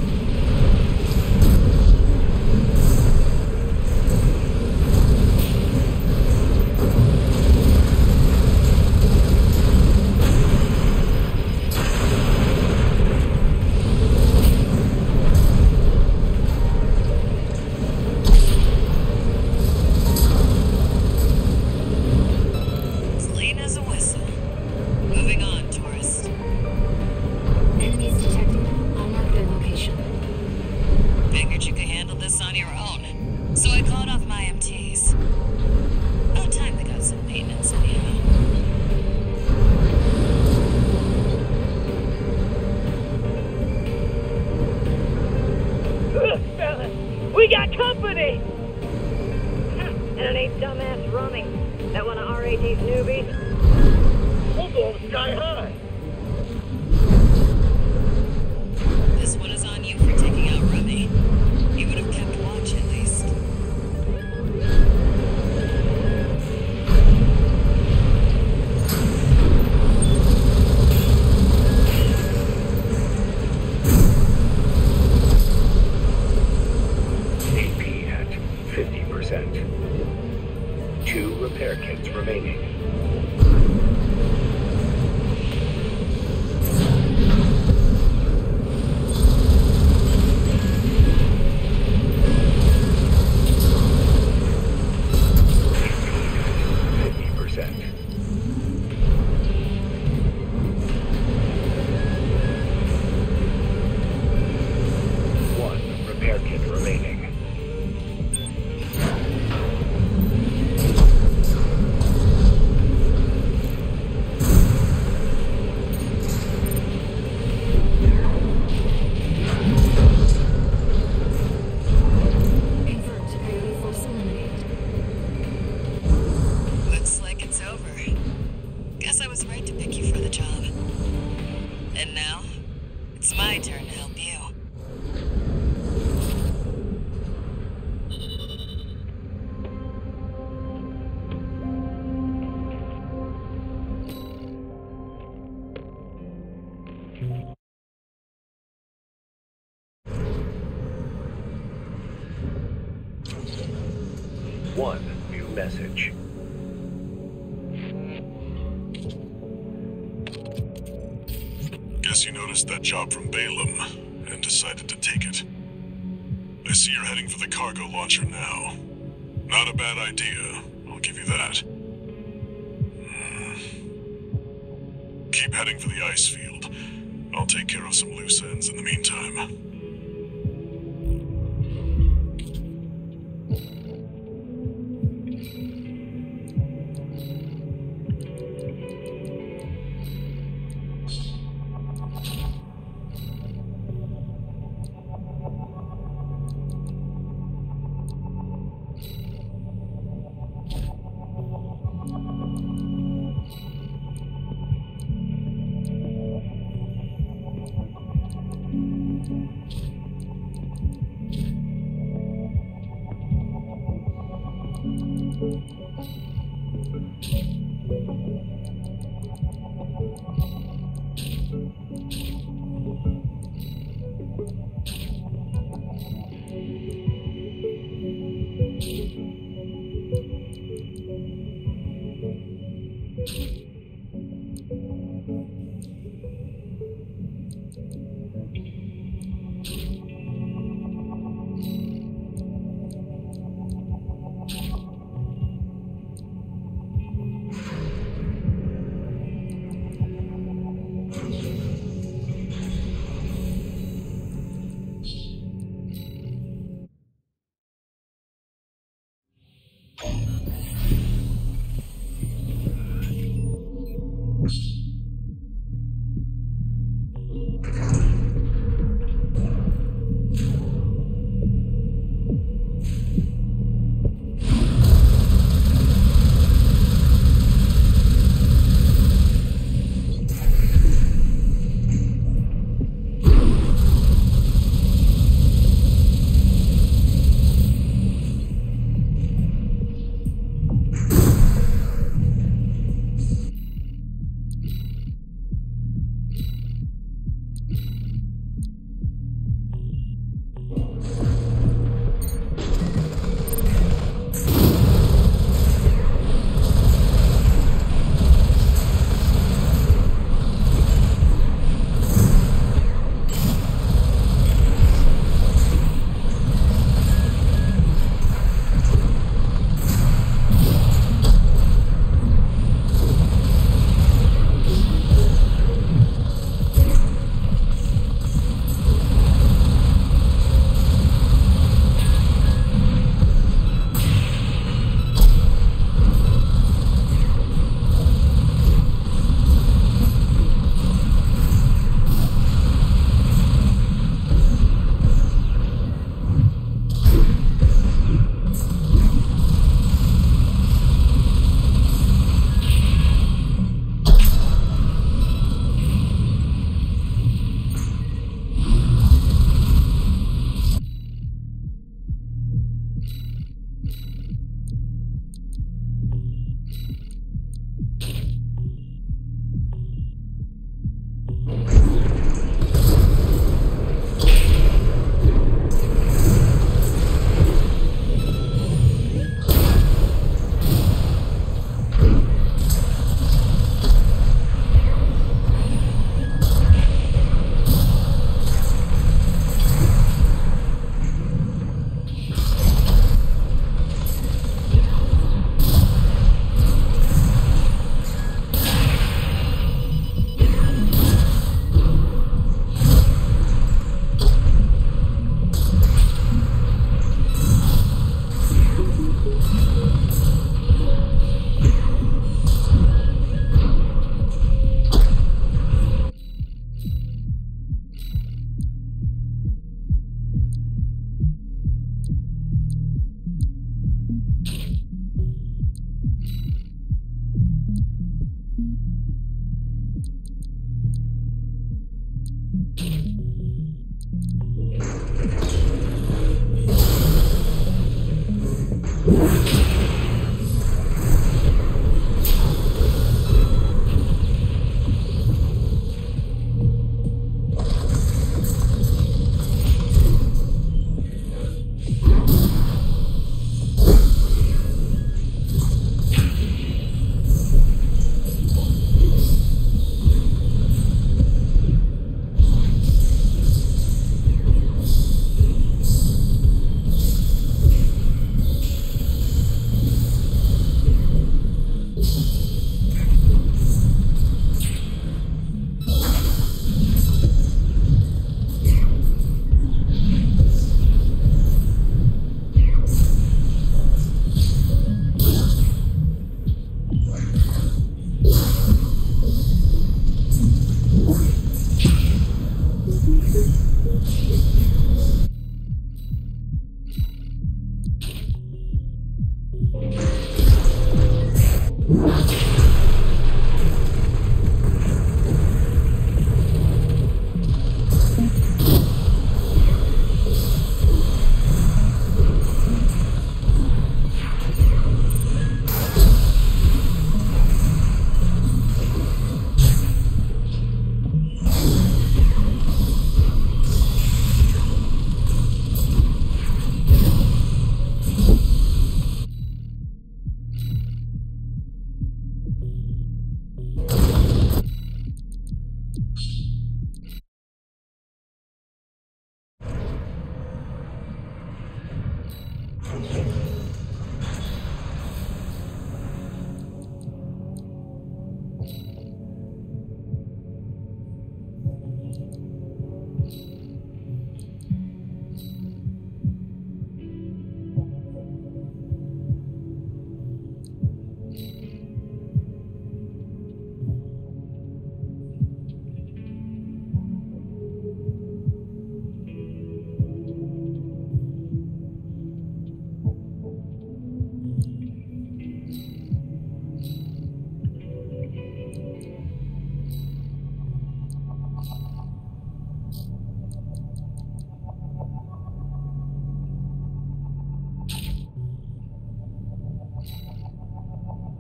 Clean as a whistle. Moving on, tourist. Enemies detected. I'll mark their location. Figured you could handle this on your own, so I called off my M Ts. About time they got some maintenance anyhow. Look, fellas, we got company! And it ain't dumbass Rummy. That one of R A D's newbies. We'll blow them sky high! This one is on you for taking out Rummy. You would have kept watch at least. A P at fifty percent. Two repair kits remaining. fifty percent. One repair kit remaining. Confirmed. Coyote force eliminated. Looks like it's over. Guess I was right to pick you for the job. And now, it's my turn to help you. One new message. Guess you noticed that job from Balaam and decided to take it. I see you're heading for the cargo launcher now. Not a bad idea, I'll give you that. Hmm. Keep heading for the ice field. I'll take care of some loose ends in the meantime.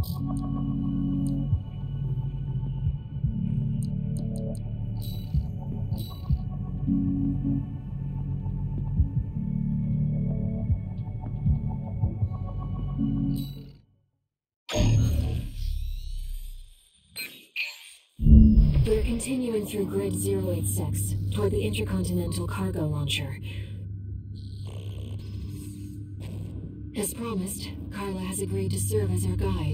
We're continuing through Grid zero eight six, toward the Intercontinental Cargo Launcher. As promised, Carla has agreed to serve as our guide.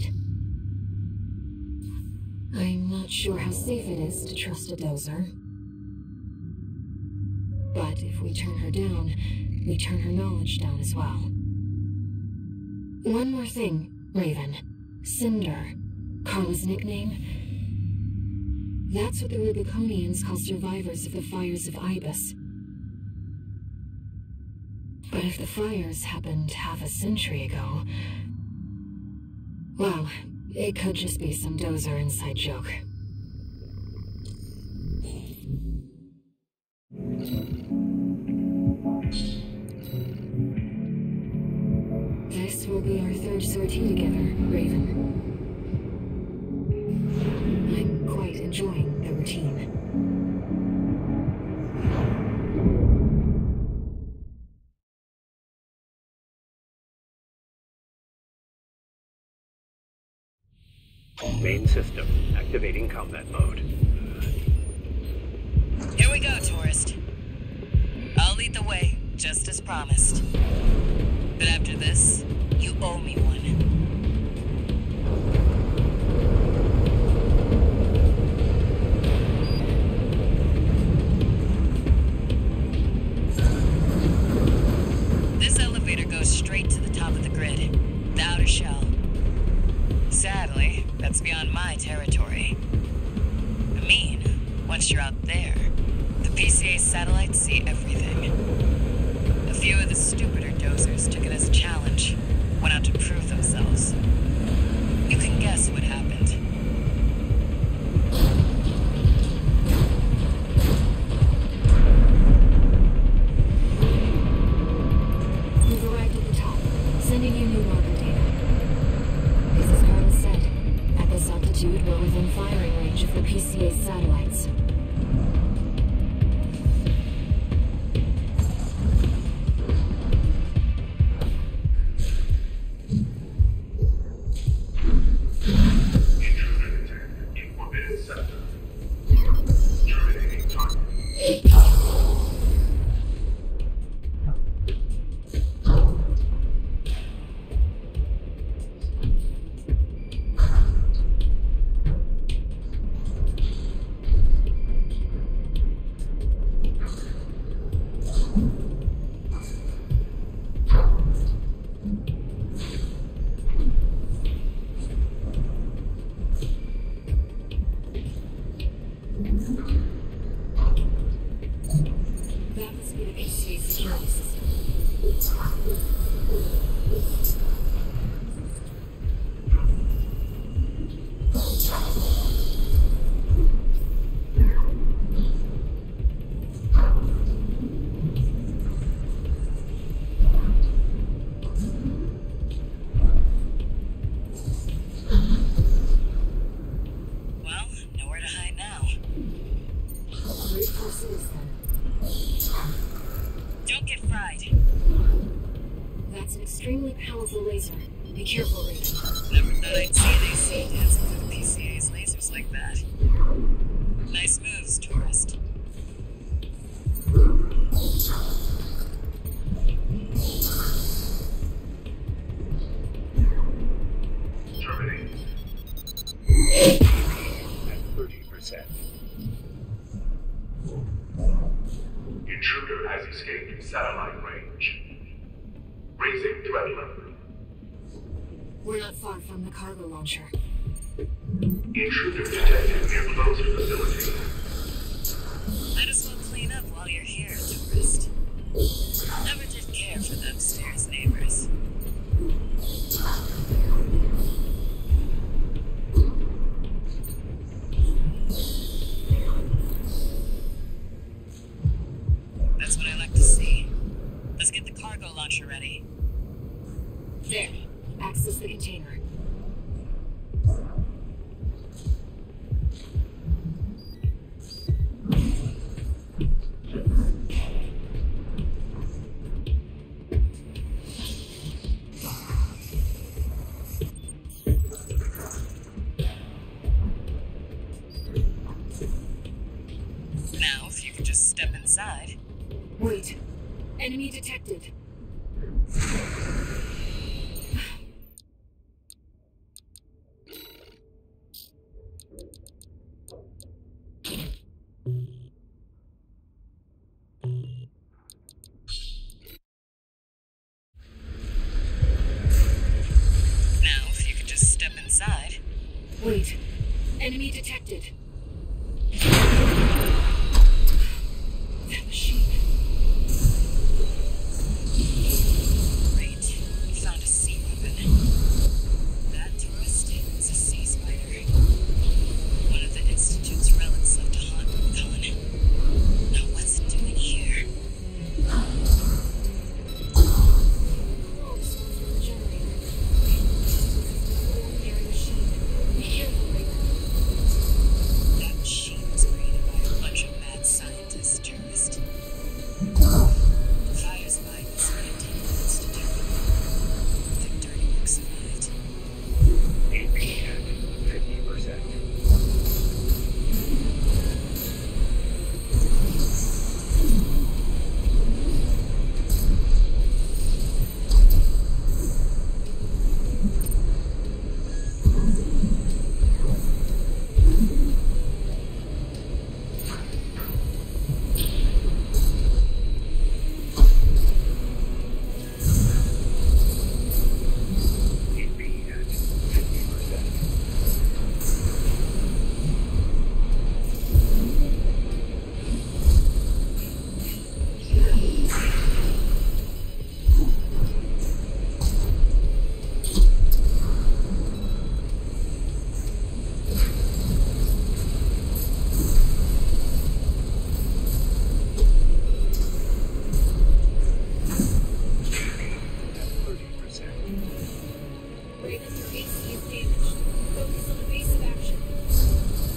I'm not sure how safe it is to trust a dozer. But if we turn her down, we turn her knowledge down as well. One more thing, Raven. Cinder, Carla's nickname. That's what the Rubiconians call survivors of the fires of Ibis. But if the fires happened half a century ago... well, it could just be some dozer inside joke. This will be our third sortie together, Raven. I'm quite enjoying the routine. Main system, activating combat mode. Here we go, tourist. I'll lead the way, just as promised. But after this, you owe me one. This elevator goes straight to the top of the grid, the outer shell. Sadly, that's beyond my territory. I mean, once you're out there, the P C A satellites see everything. A few of the stupider dozers took it as a challenge, went out to prove themselves. You can guess what happened. We've arrived at the top, sending you new marker data. As Carla said, at this altitude, we're within firing range of the P C A satellites. That must be the P C A security system. Well, nowhere to hide now. Great force it is then. Don't get fried. That's an extremely powerful laser. Be careful, Raven. Never thought I'd see an A C dancing through the P C A's lasers like that. Nice moves, tourist. Terminating. At thirty percent. Intruder has escaped satellite range. Raising threat level. We're not far from the cargo launcher. Intruder detected near closed facility. Might as well clean up while you're here, tourist. Never did care for the upstairs neighbors. That's what I like to see. Let's get the cargo launcher ready. There. Access the container. Enemy detected. Now, if you could just step inside. Wait. Enemy detected. That machine. Great. You found a sea weapon. That tourist is a sea spider. One of the Institute's relics left to haunt Con. Now what's it doing here? Oh, this one's from the generator. No ordinary machine. Be careful, Raven. That machine was created by a bunch of mad scientists, tourist. The fire's mine was spent ten minutes to do. Their dirty work survived. A P at fifty percent. A P at fifty percent. thirty percent. Raven, your A C is damaged. Focus on the base of action.